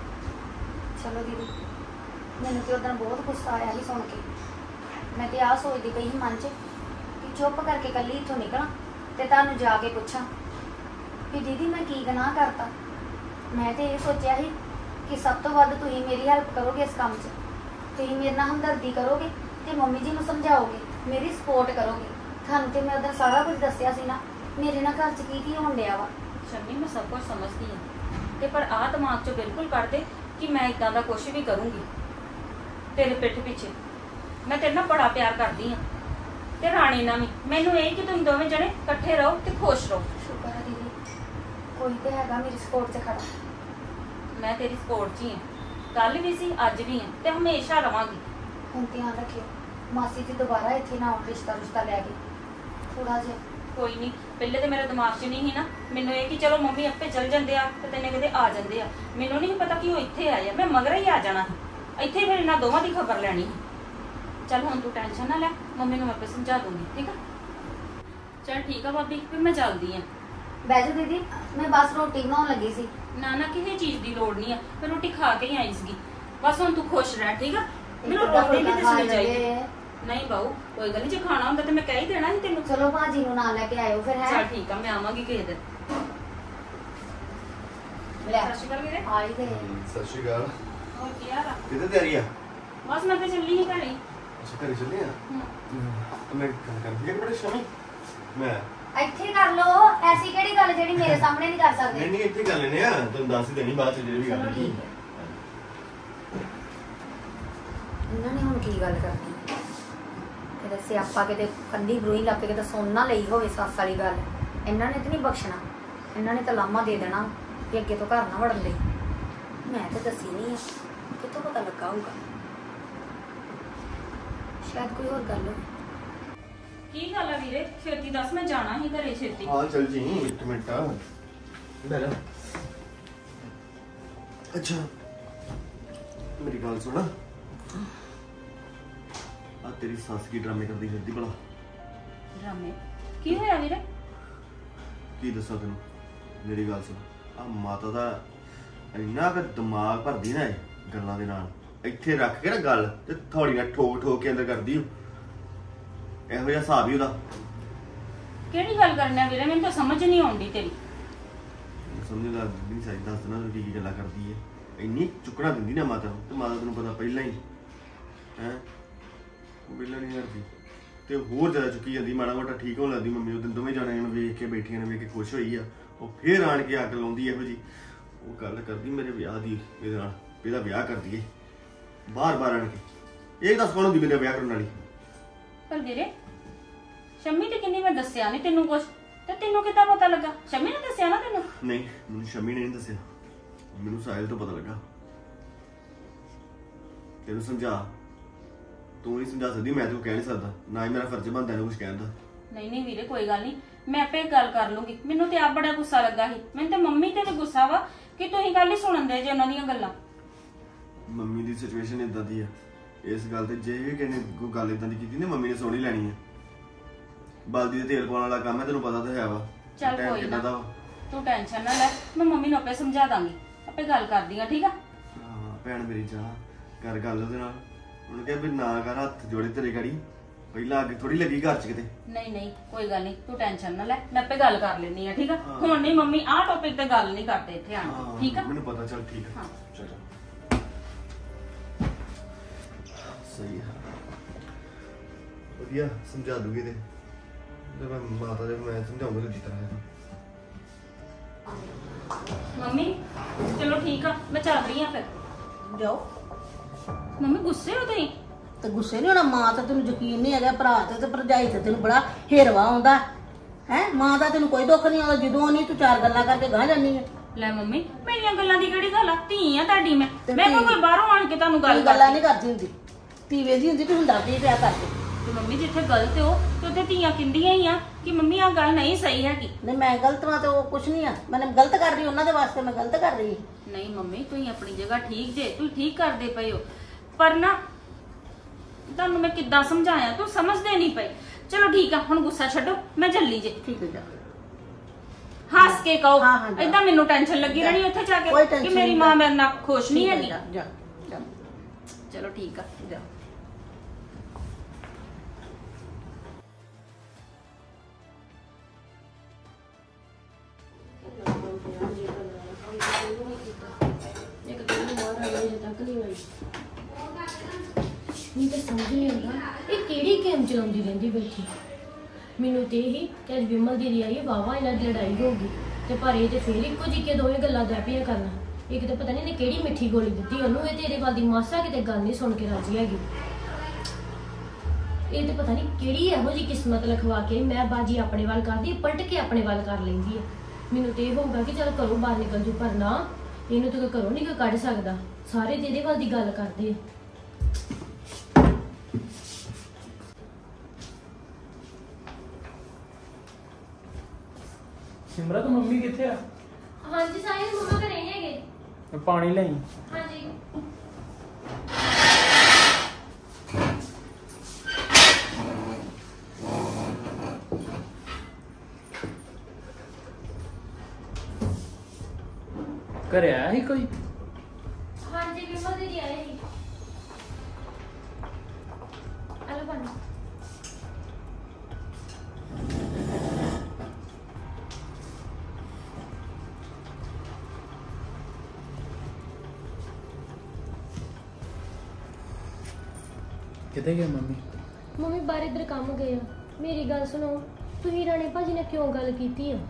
ਚਲੋ ਦੀਦੀ, ਮੈਨੂੰ ਤੇ ਉਦੋਂ ਬਹੁਤ ਗੁੱਸਾ ਆਇਆ ਸੀ ਸੁਣ ਕੇ। ਮੈਂ ਤੇ ਆਹ ਸੋਚਦੀ ਪਈ ਸੀ ਮਨ 'ਚ ਕਿ ਚੁੱਪ ਕਰਕੇ ਇਕੱਲੀ ਇੱਥੋਂ ਨਿਕਲਾਂ ਤੇ ਤੁਹਾਨੂੰ ਜਾ ਕੇ ਪੁੱਛਾਂ ਕਿ ਦੀਦੀ ਮੈਂ ਕੀ ਗੁਨਾਹ ਕਰਤਾ। ਮੈਂ ਤੇ ਇਹ ਸੋਚਿਆ ਸੀ ਕਿ ਸਭ ਤੋਂ ਵੱਧ ਤੁਸੀਂ ਮੇਰੀ ਹੈਲਪ ਕਰੋਗੇ ਇਸ ਕੰਮ 'ਚ, ਤੁਸੀਂ ਮੇਰੇ ਨਾਲ ਹਮਦਰਦੀ ਕਰੋਗੇ ਤੇ ਮੰਮੀ ਜੀ ਨੂੰ ਸਮਝਾਓਗੇ, ਮੇਰੀ ਸਪੋਰਟ ਕਰੋਗੇ। ਤੁਹਾਨੂੰ ਤੇ ਮੈਂ ਉਦੋਂ ਸਾਰਾ ਕੁਝ ਦੱਸਿਆ ਸੀ ਨਾ, ਮੇਰੇ ਨਾਲ ਘਰ 'ਚ ਕੀ ਹੋਣ ਡਿਆ ਵਾ। ਸ਼ਮੀ ਮੈਂ ਸਭ ਕੁਝ ਸਮਝਦੀ ਹਾਂ, ਤੇ ਪਰ ਆਹ ਦਿਮਾਗ 'ਚੋਂ ਬਿਲਕੁਲ ਕੱਢ ਦੇ ਕਿ ਮੈਂ ਇਦਾਂ ਦਾ ਕੁਝ ਵੀ ਕਰੂੰਗੀ ਤੇਰੇ ਪਿੱਠ ਪਿੱਛੇ। ਮੈਂ ਤੇਰੇ ਨਾਲ ਬੜਾ ਪਿਆਰ ਕਰਦੀ ਹਾਂ ਤੇ ਰਾਣੇ ਨਾਲ ਵੀ। ਮੈਨੂੰ ਇਹ ਕਿ ਤੁਸੀਂ ਦੋਵੇਂ ਜਣੇ ਇਕੱਠੇ ਰਹੋ ਤੇ ਖੁਸ਼ ਰਹੋ। ਸ਼ੁਕਰ ਹੈ ਦੀਦੀ, ਕੋਈ ਤੇ ਹੈਗਾ ਮੇਰੀ ਸਪੋਰਟ 'ਚ ਖੜਾ। ਮੈਂ ਤੇਰੀ ਸਪੋਰਟ 'ਚ ਹੀ ਹਾਂ, ਕੱਲ ਵੀ ਸੀ, ਅੱਜ ਵੀ ਹਾਂ ਤੇ ਹਮੇਸ਼ਾ ਰਵਾਂਗੀ। ਹੁਣ ਧਿਆਨ ਰੱਖਿਓ ਮਾਸੀ ਜੀ ਦੁਬਾਰਾ ਇੱਥੇ ਨਾ ਆਉਣ ਰਿਸ਼ਤਾ ਲੈ ਕੇ ਥੋੜਾ ਜਿਹਾ। ਕੋਈ ਨਹੀਂ, ਪਹਿਲੇ ਤੇ ਮੇਰੇ ਦਿਮਾਗ 'ਚ ਨਹੀਂ ਸੀ ਨਾ, ਮੈਨੂੰ ਇਹ ਕਿ ਚਲੋ ਮੰਮੀ ਆਪੇ ਚਲ ਜਾਂਦੇ ਆ ਤੇ ਤੈਨੇ ਕਿਤੇ ਆ ਜਾਂਦੇ ਆ। ਮੈਨੂੰ ਨਹੀਂ ਪਤਾ ਕਿ ਉਹ ਇੱਥੇ ਆਏ ਆ, ਮੈਂ ਮਗਰ ਹੀ ਆ ਜਾਣਾ ਇੱਥੇ, ਫਿਰ ਇਹਨਾਂ ਦੋਵਾਂ ਦੀ ਖਬਰ ਲੈਣੀ ਸੀ। ਚੱਲ ਹੁਣ ਤੂੰ ਟੈਨਸ਼ਨ ਨਾ ਲੈ, ਮੰਮੀ ਨੂੰ ਮੈਂ ਆਪੇ ਸਮਝਾ ਦੂੰਗੀ, ਠੀਕ ਆ? ਚੱਲ ਠੀਕ ਆ ਭਾਬੀ, ਫਿਰ ਮੈਂ ਚੱਲਦੀ ਆ। ਬਹਿ ਜਾ ਦੀਦੀ, ਮੈਂ ਬਸ ਰੋਟੀ ਬਣਾਉਣ ਲੱਗੀ ਸੀ। ਨਾ ਕਿਸੇ ਚੀਜ਼ ਦੀ ਲੋੜ ਨਹੀਂ ਆ, ਮੈਂ ਰੋਟੀ ਖਾ ਕੇ ਹੀ ਆਈ ਸੀਗੀ। ਬਸ ਹੁਣ ਤੂੰ ਖੁਸ਼ ਰਹਿ, ਠੀਕ ਆ? ਮੈਨੂੰ ਰੋਟੀ ਨਹੀਂ ਦੱਸਣੀ ਚਾਹੀਦੀ। ਨਹੀਂ ਬਾਊ, ਕੋਈ ਗੱਲ ਨਹੀਂ, ਜੇ ਖਾਣਾ ਹੁੰਦਾ ਤੇ ਮੈਂ ਕਹਿ ਹੀ ਦੇਣਾ ਸੀ ਤੈਨੂੰ। ਚਲੋ ਭਾਜੀ ਨੂੰ ਨਾਲ ਲੈ ਕੇ ਆਇਓ ਫਿਰ। ਹੈ ਚੱਲ ਠੀਕ ਆ, ਮੈਂ ਆਵਾਂਗੀ ਕਿਸੇ ਦਿਨ। ਲੈ ਸਤਿ ਸ਼੍ਰੀ ਅਕਾਲ ਵੀਰੇ। ਆਈ ਗਏ। ਸਤਿ ਸ਼੍ਰੀ ਅਕਾਲ। ਹੋਰ ਕੀ ਹਾਲ ਆ? ਕਿੱਥੇ ਤਿਆਰੀ ਆ? ਬਸ ਮੈਂ ਤੇ ਚੱਲੀ ਸੀ ਘਰੇ। ਅੱਛਾ ਘਰੇ ਚੱਲੇ ਆ? ਮੈਂ ਗੱਲ ਕਰਦੀ ਇੱਕ ਬੜੇ ਸ਼ਮੀ ਮੈਂ ਇੱਥੇ ਕਰ ਲੋ, ਐਸੀ ਕਿਹੜੀ ਗੱਲ ਜਿਹੜੀ ਮੇਰੇ ਸਾਹਮਣੇ ਨਹੀਂ ਕਰ ਸਕਦੇ? ਨਹੀਂ ਇੱਥੇ ਕਰ ਲੈਨੇ ਆ, ਤੁਹਾਨੂੰ ਦੱਸ ਹੀ ਦੇਣੀ ਬਾਅਦ ਚ ਜਿਹੜੀ ਵੀ ਗੱਲ ਹੈ। ਇਹਨਾਂ ਨੇ ਹੁਣ ਕੀ ਗੱਲ ਕਰਨੀ? ਕਿਤੇ ਸਿਆਪਾ ਕਿਤੇ ਕੰਦੀ ਬਰੂਈ ਲੱਗ ਕੇ ਕਿਤੇ ਸੁਣ ਨਾ ਲਈ ਹੋਵੇ ਸੱਸ ਵਾਲੀ ਗੱਲ। ਇਹਨਾਂ ਨੇ ਤੇ ਨਹੀਂ ਬਖਸ਼ਣਾ, ਇਹਨਾਂ ਨੇ ਤਾਂ ਲਾਮਾ ਦੇ ਦੇਣਾ ਕਿ ਅੱਗੇ ਤੋਂ ਘਰ ਨਾ ਵੜਨ ਦੇ। ਮੈਂ ਤਾਂ ਦੱਸੀ ਨਹੀਂ ਆ, ਕਿਤੋਂ ਪਤਾ ਲੱਗਾ ਹੋਊਗਾ, ਸ਼ਾਇਦ ਕੋਈ ਹੋਰ ਗੱਲ ਹੋਵੇ। ਕੀ ਗੱਲ ਆ ਵੀਰੇ? ਛੇਤੀ ਦੱਸ, ਮੈਂ ਜਾਣਾ ਹੀ ਘਰੇ ਛੇਤੀ। ਹਾਂ ਚੱਲ ਜੀ, ਇੱਕ ਮਿੰਟ ਬਹਿ ਜਾ। ਅੱਛਾ ਮੇਰੀ ਗੱਲ ਸੁਣ, ਆ ਤੇਰੀ ਸੱਸ ਕੀ ਡਰਾਮੇ ਕਰਦੀ ਫਿਰਦੀ ਭਲਾ? ਡਰਾਮੇ? ਕੀ ਹੋਇਆ ਵੀਰੇ? ਕੀ ਦੱਸਾਂ ਤੈਨੂੰ, ਮੇਰੀ ਗੱਲ ਸੁਣ। ਆ ਮਾਤਾ ਦਾ ਇੰਨਾ ਕੁ ਦਿਮਾਗ ਭਰਦੀ ਨਾ ਇਹ ਗੱਲਾਂ ਦੇ ਨਾਲ, ਇੱਥੇ ਰੱਖ ਕੇ ਨਾ ਗੱਲ ਤੇ ਥੋੜੀਆਂ ਠੋਕ ਠੋਕ ਕੇ ਅੰਦਰ ਕਰਦੀ। ਇਹੋ ਜਿਹਾ ਹਿਸਾਬ ਹੀ ਉਹਦਾ। ਕਿਹੜੀ ਗੱਲ ਕਰਨਾ ਵੀਰੇ? ਮੈਨੂੰ ਤਾਂ ਸਮਝ ਨਹੀਂ ਆਉਂਦੀ ਤੇਰੀ। ਸਮਝ ਲੱਗ ਨਹੀਂ ਸਾਈ ਦੱਸ ਨਾ ਤੂੰ ਕੀ ਗੱਲਾਂ ਕਰਦੀ ਹੈ। ਇੰਨੀ ਚੁੱਕਣਾ ਦਿੰਦੀ ਨਾ ਮਾਤਾ ਨੂੰ, ਤੇ ਮਾਤਾ ਤੈਨੂੰ ਪਤਾ ਪਹਿਲਾਂ ਹੀ ਹੈ ਪਹਿਲਾਂ ਨਹੀਂ ਕਰਦੀ ਤੇ ਹੋਰ ਜ਼ਿਆਦਾ ਚੁੱਕੀ ਜਾਂਦੀ। ਮਾੜਾ ਮੋਟਾ ਠੀਕ ਹੋਣ ਲੱਗਦੀ ਮੰਮੀ। ਉਹ ਦਿਨ ਦੋਵੇਂ ਜਾਣਿਆਂ ਨੂੰ ਵੇਖ ਕੇ ਬੈਠੀਆਂ ਨੇ, ਵੇਖ ਕੇ ਖੁਸ਼ ਹੋਈ ਆ। ਉਹ ਫੇਰ ਆਣ ਕੇ ਅੱਗ ਲਾਉਂਦੀ ਇਹੋ ਜੀ। ਉਹ ਗੱਲ ਕਰਦੀ ਮੇਰੇ ਵਿਆਹ ਦੀ, ਇਹਦੇ ਨਾਲ ਇਹਦਾ ਵਿਆਹ ਕਰ ਦਈਏ ਬਾਰ-ਬਾਰ ਆਣ ਕੇ। ਇਹ ਦੱਸ ਕੌਣ ਹੁੰਦੀ ਮੇਰਾ ਵਿਆਹ ਕਰਨ ਵਾਲੀ? ਪਰ ਵੀਰੇ ਸ਼ੰਮੀ ਤੇ ਕਿੰਨੀ ਮੈਂ ਦੱਸਿਆ ਨਹੀਂ ਤੈਨੂੰ ਕੁਛ, ਤੇ ਤੈਨੂੰ ਕਿੱਦਾਂ ਪਤਾ ਲੱਗਾ? ਸ਼ੰਮੀ ਨੇ ਦੱਸਿਆ ਨਾ ਤੈਨੂੰ? ਨਹੀਂ, ਮੈਨੂੰ ਸ਼ੰਮੀ ਨੇ ਨਹੀਂ ਦੱਸਿਆ, ਮੈਨੂੰ ਸਾਹਿਲ ਤੋਂ ਪਤਾ ਲੱਗਾ। ਤੈਨੂੰ ਸਮਝਾ, ਤੂੰ ਨਹੀਂ ਸਮਝਾ ਸਕਦੀ, ਮੈਂ ਤੈਨੂੰ ਕਹਿ ਨਹੀਂ ਸਕਦਾ, ਨਾ ਹੀ ਮੇਰਾ ਫਰਜ਼ ਬਣਦਾ ਇਹਨੂੰ ਕੁਝ ਕਹਿਣ ਦਾ। ਨਹੀਂ ਵੀਰੇ ਕੋਈ ਗੱਲ ਨਹੀਂ, ਮੈਂ ਆਪੇ ਗੱਲ ਕਰ ਲੂੰਗੀ। ਮੈਨੂੰ ਤੇ ਆਪ ਬੜਾ ਗੁੱਸਾ ਲੱਗਾ ਸੀ। ਮੈਨੂੰ ਤੇ ਮੰਮੀ ਤੇ ਵੀ ਗੁੱਸਾ ਵਾ ਕਿ ਤੁਸੀਂ ਗੱਲ ਹੀ ਸੁਣਨ ਦੇ ਜੇ ਉਹਨਾਂ ਦੀਆਂ ਗੱਲਾਂ। ਮੰਮੀ ਦੀ ਸਿਚੁਏਸ਼ਨ ਇਦਾਂ ਦੀ ਆ, ਇਸ ਗੱਲ ਤੇ ਜੇ ਵੀ ਕਿਸੇ ਨੇ ਕੋਈ ਗੱਲ ਇਦਾਂ ਦੀ ਕੀਤੀ ਨਾ, ਮੰਮੀ ਨੇ ਸੁਣ ਹੀ ਲੈਣੀ ਆ। ਬਲਦੀ ਦੇ ਤੇਲ ਪਾਉਣ ਵਾਲਾ ਕੰਮ ਹੈ, ਤੈਨੂੰ ਪਤਾ ਤਾਂ ਹੈ ਵਾ। ਚੱਲ ਕੋਈ ਨਾ, ਤੂੰ ਟੈਨਸ਼ਨ ਨਾ ਲੈ, ਮੈਂ ਮੰਮੀ ਨੂੰ ਆਪੇ ਸਮਝਾ ਦਾਂਗੀ, ਆਪੇ ਗੱਲ ਕਰਦੀ ਆ। ਠੀਕ ਆ? ਹਾਂ ਭੈਣ ਮੇਰੀ, ਜਾ ਕਰ ਗੱਲ ਉਹਦੇ ਨਾਲ। ਉਹਨੂੰ ਕਿਹਾ ਵੀ ਨਾ ਕਰ ਹੱਥ ਜੋੜੇ ਤੇਰੇ ਗਾੜੀ, ਪਹਿਲਾਂ ਅੱਗੇ ਥੋੜੀ ਲੱਗੀ ਘਰ ਚ ਕਿਤੇ। ਨਹੀਂ ਕੋਈ ਗੱਲ ਨਹੀਂ, ਤੂੰ ਟੈਨਸ਼ਨ ਨਾ ਲੈ, ਮੈਂ ਆਪੇ ਗੱਲ ਕਰ ਲੈਣੀ ਆ। ਠੀਕ ਆ? ਹੁਣ ਨਹੀਂ ਮੰਮੀ ਆਹ ਟੌਪਿਕ ਤੇ ਗੱਲ ਨਹੀਂ ਕਰਦੇ ਇੱਥੇ ਆਣ ਕੇ। ਠੀਕ ਆ? ਮੈਨੂੰ ਪਤਾ। ਚੱਲ ਠੀਕ ਆ, ਹਾਂ ਚਲ ਸਹੀ ਆ, ਵਧੀਆ ਸਮਝਾ ਦੂਗੀ ਤੇ ਮੈਂ ਮਾਤਾ ਦੇ ਮੈਂ ਸਮਝਾਉਂਗਾ ਦੂਜੀ ਤਰ੍ਹਾਂ ਇਹਨੂੰ। ਮੰਮੀ ਚਲੋ ਠੀਕ ਆ, ਮੈਂ ਚੱਲ ਰਹੀ ਆ ਫਿਰ। ਜਾਓ। ਮੰਮੀ ਗੁੱਸੇ ਹੋ ਤੁਸੀਂ? ਤੇ ਗੁੱਸੇ ਨਹੀਂ ਹੋਣਾ, ਮਾਂ ਤਾਂ ਤੈਨੂੰ ਯਕੀਨ ਨਹੀਂ ਹੈਗਾ, ਭਰਾ ਤੇ ਭਰਜਾਈ ਤੇ ਤੈਨੂੰ ਬੜਾ ਹੇਰਵਾ ਆਉਂਦਾ ਹੈ। ਮਾਂ ਦਾ ਤੈਨੂੰ ਕੋਈ ਦੁੱਖ ਨਹੀਂ ਆਉਂਦਾ, ਜਦੋਂ ਨਹੀਂ ਤੂੰ ਚਾਰ ਗੱਲਾਂ ਕਰਕੇ ਗਾਹ ਜਾਂਦੀ ਹੈ। ਲੈ ਮੰਮੀ ਮੇਰੀਆਂ ਗੱਲਾਂ ਦੀ ਕਿਹੜੀ ਗੱਲ ਆ? ਧੀ ਆ ਤੁਹਾਡੀ ਮੈਂ ਤੇ ਮੈਂ ਧੀ- ਕੋਈ ਬਾਹਰੋਂ ਆਣ ਕੇ ਤੁਹਾਨੂੰ ਗੱਲ ਗੱਲਾਂ ਨਹੀਂ ਕਰਦੀ ਹੁੰਦੀ, ਧੀ ਵੇਦੀ ਹੁੰਦੀ, ਤੂੰ ਹੁੰਦਾ ਕੀ ਪਿਆ ਕਰਕੇ। ਤੇ ਮੰਮੀ ਜਿੱਥੇ ਗਲਤ ਹੋ ਤੇ ਉੱਥੇ ਧੀਆਂ ਕਹਿੰਦੀਆਂ ਹੀ ਆ ਕਿ ਮੰਮੀ ਆ ਗੱਲ ਨਹੀਂ ਸਹੀ ਹੈਗੀ। ਨਹੀਂ ਮੈਂ ਗਲਤ ਵਾਂ ਤੇ ਉਹ ਕੁਛ ਨਹੀਂ ਆ, ਮੈਂ ਗਲਤ ਕਰ ਰਹੀ ਉਹਨਾਂ ਦੇ ਵਾਸਤੇ, ਮੈਂ ਗਲਤ ਕਰ ਰਹੀ। ਨਹੀਂ ਮੰਮੀ ਤੁਸੀਂ ਆਪਣੀ ਜਗ੍ਹਾ ਠੀਕ ਜੇ, ਤੁਸੀਂ ਠੀਕ ਕਰਦੇ ਪਏ ਹੋ, ਪਰ ਨਾ ਤੁਹਾਨੂੰ ਮੈਂ ਕਿੱਦਾਂ ਸਮਝਾਇਆ, ਤੂੰ ਸਮਝਦੇ ਨਹੀਂ ਪਏ। ਚਲੋ ਠੀਕ ਆ, ਹੁਣ ਗੁੱਸਾ ਛੱਡੋ, ਮੈਂ ਚੱਲੀ ਜੇ। ਠੀਕ ਹੈ, ਜਾ ਹੱਸ ਕੇ ਕਹੋ, ਹਾਂ, ਹਾਂ, ਜਾ। ਏਦਾਂ ਮੈਨੂੰ ਟੈਨਸ਼ਨ ਲੱਗੀ ਰਹਿਣੀ ਉੱਥੇ ਜਾ ਕੋਈ ਕੇ tension ਕਿ ਮੇਰੀ ਨਹੀਂ, ਮਾਂ ਜਾ। ਮੇਰੇ ਨਾਲ ਖੁਸ਼ ਨਹੀਂ ਹੈਗੀ। ਜਾ ਜਾ ਜਾ, ਚਲੋ ਠੀਕ ਆ, ਜਾ। ਇੱਕ ਦਿਨ ਬਾਹਰ ਆ ਗਈ, ਤੱਕ ਨਹੀਂ ਆਈ। ਮੈਨੂੰ ਤਾਂ ਸਮਝ ਨਹੀਂ ਆਉਂਦਾ ਇਹ ਕਿਹੜੀ ਗੇਮ ਚਲਾਉਂਦੀ ਰਹਿੰਦੀ ਬੈਠੀ। ਮੈਨੂੰ ਤੇ ਹੀ ਕਿ ਅੱਜ ਵਿਮਲ ਦੀਦੀ ਆਈ, ਵਾਵਾ ਇਹਨਾਂ ਦੀ ਲੜਾਈ ਹੋ ਗਈ, ਤੇ ਪਰ ਇਹ ਤੇ ਫੇਰ ਇੱਕੋ ਜਿਹੀ ਦੋਵੇਂ ਗੱਲਾਂ ਦਾ ਪਿਆ ਕਰਨਾ। ਇੱਕ ਤਾਂ ਪਤਾ ਨਹੀਂ ਨੇ ਕਿਹੜੀ ਮਿੱਠੀ ਗੋਲੀ ਦਿੱਤੀ ਉਹਨੂੰ, ਇਹ ਤੇ ਇਹਦੇ ਵੱਲ ਦੀ ਮਾਸਾ ਕਿਤੇ ਗੱਲ ਨਹੀਂ ਸੁਣ ਕੇ ਰਾਜੀ ਹੈਗੀ। ਇਹ ਤੇ ਪਤਾ ਨਹੀਂ ਕਿਹੜੀ ਇਹੋ ਜਿਹੀ ਕਿਸਮਤ ਲਿਖਵਾ ਕੇ ਮੈਂ ਬਾਜੀ ਆਪਣੇ ਵੱਲ ਕਰਦੀ, ਪਲਟ ਕੇ ਆਪਣੇ ਵੱਲ ਕਰ ਲੈਂਦੀ ਹੈ। ਮੈਨੂੰ ਤੇ ਇਹ ਹੋਊਗਾ ਕਿ ਚੱਲ ਘਰੋਂ ਬਾਹਰ ਨਿਕਲ ਜੂ, ਪਰ ਨਾ, ਇਹਨੂੰ ਤਾਂ ਘਰੋਂ ਨਹੀਂ ਕੋਈ ਕੱਢ ਸਕਦਾ। ਸਾਰੇ ਤੇ ਇਹਦੇ ਵੱਲ ਦੀ ਗੱਲ ਕਰਦੇ ਆ। ਸਿਮਰਤ ਮੰਮੀ ਕਿੱਥੇ ਆ? ਹਾਂਜੀ ਸਾਹਿਲ, ਮੰਮਾ ਘਰੇ ਨਹੀਂ ਹੈਗੇ। ਮੈਂ ਪਾਣੀ ਲਈ। ਹਾਂਜੀ ਘਰੇ ਆਇਆ ਸੀ ਕੋਈ? ਹਾਂਜੀ ਵਿਮਲ ਦੀਦੀ ਆਏ ਸੀ। ਹਲੋ ਪਾਣੀ। ਕਿੱਥੇ ਗਏ ਮੰਮੀ? ਮੰਮੀ ਬਾਹਰ ਇੱਧਰ ਕੰਮ ਗਏ ਆ। ਮੇਰੀ ਗੱਲ ਸੁਣੋ, ਤੁਸੀਂ ਰਾਣੇ ਭਾਜੀ ਨੇ ਕਿਉਂ ਗੱਲ ਕੀਤੀ ਆ?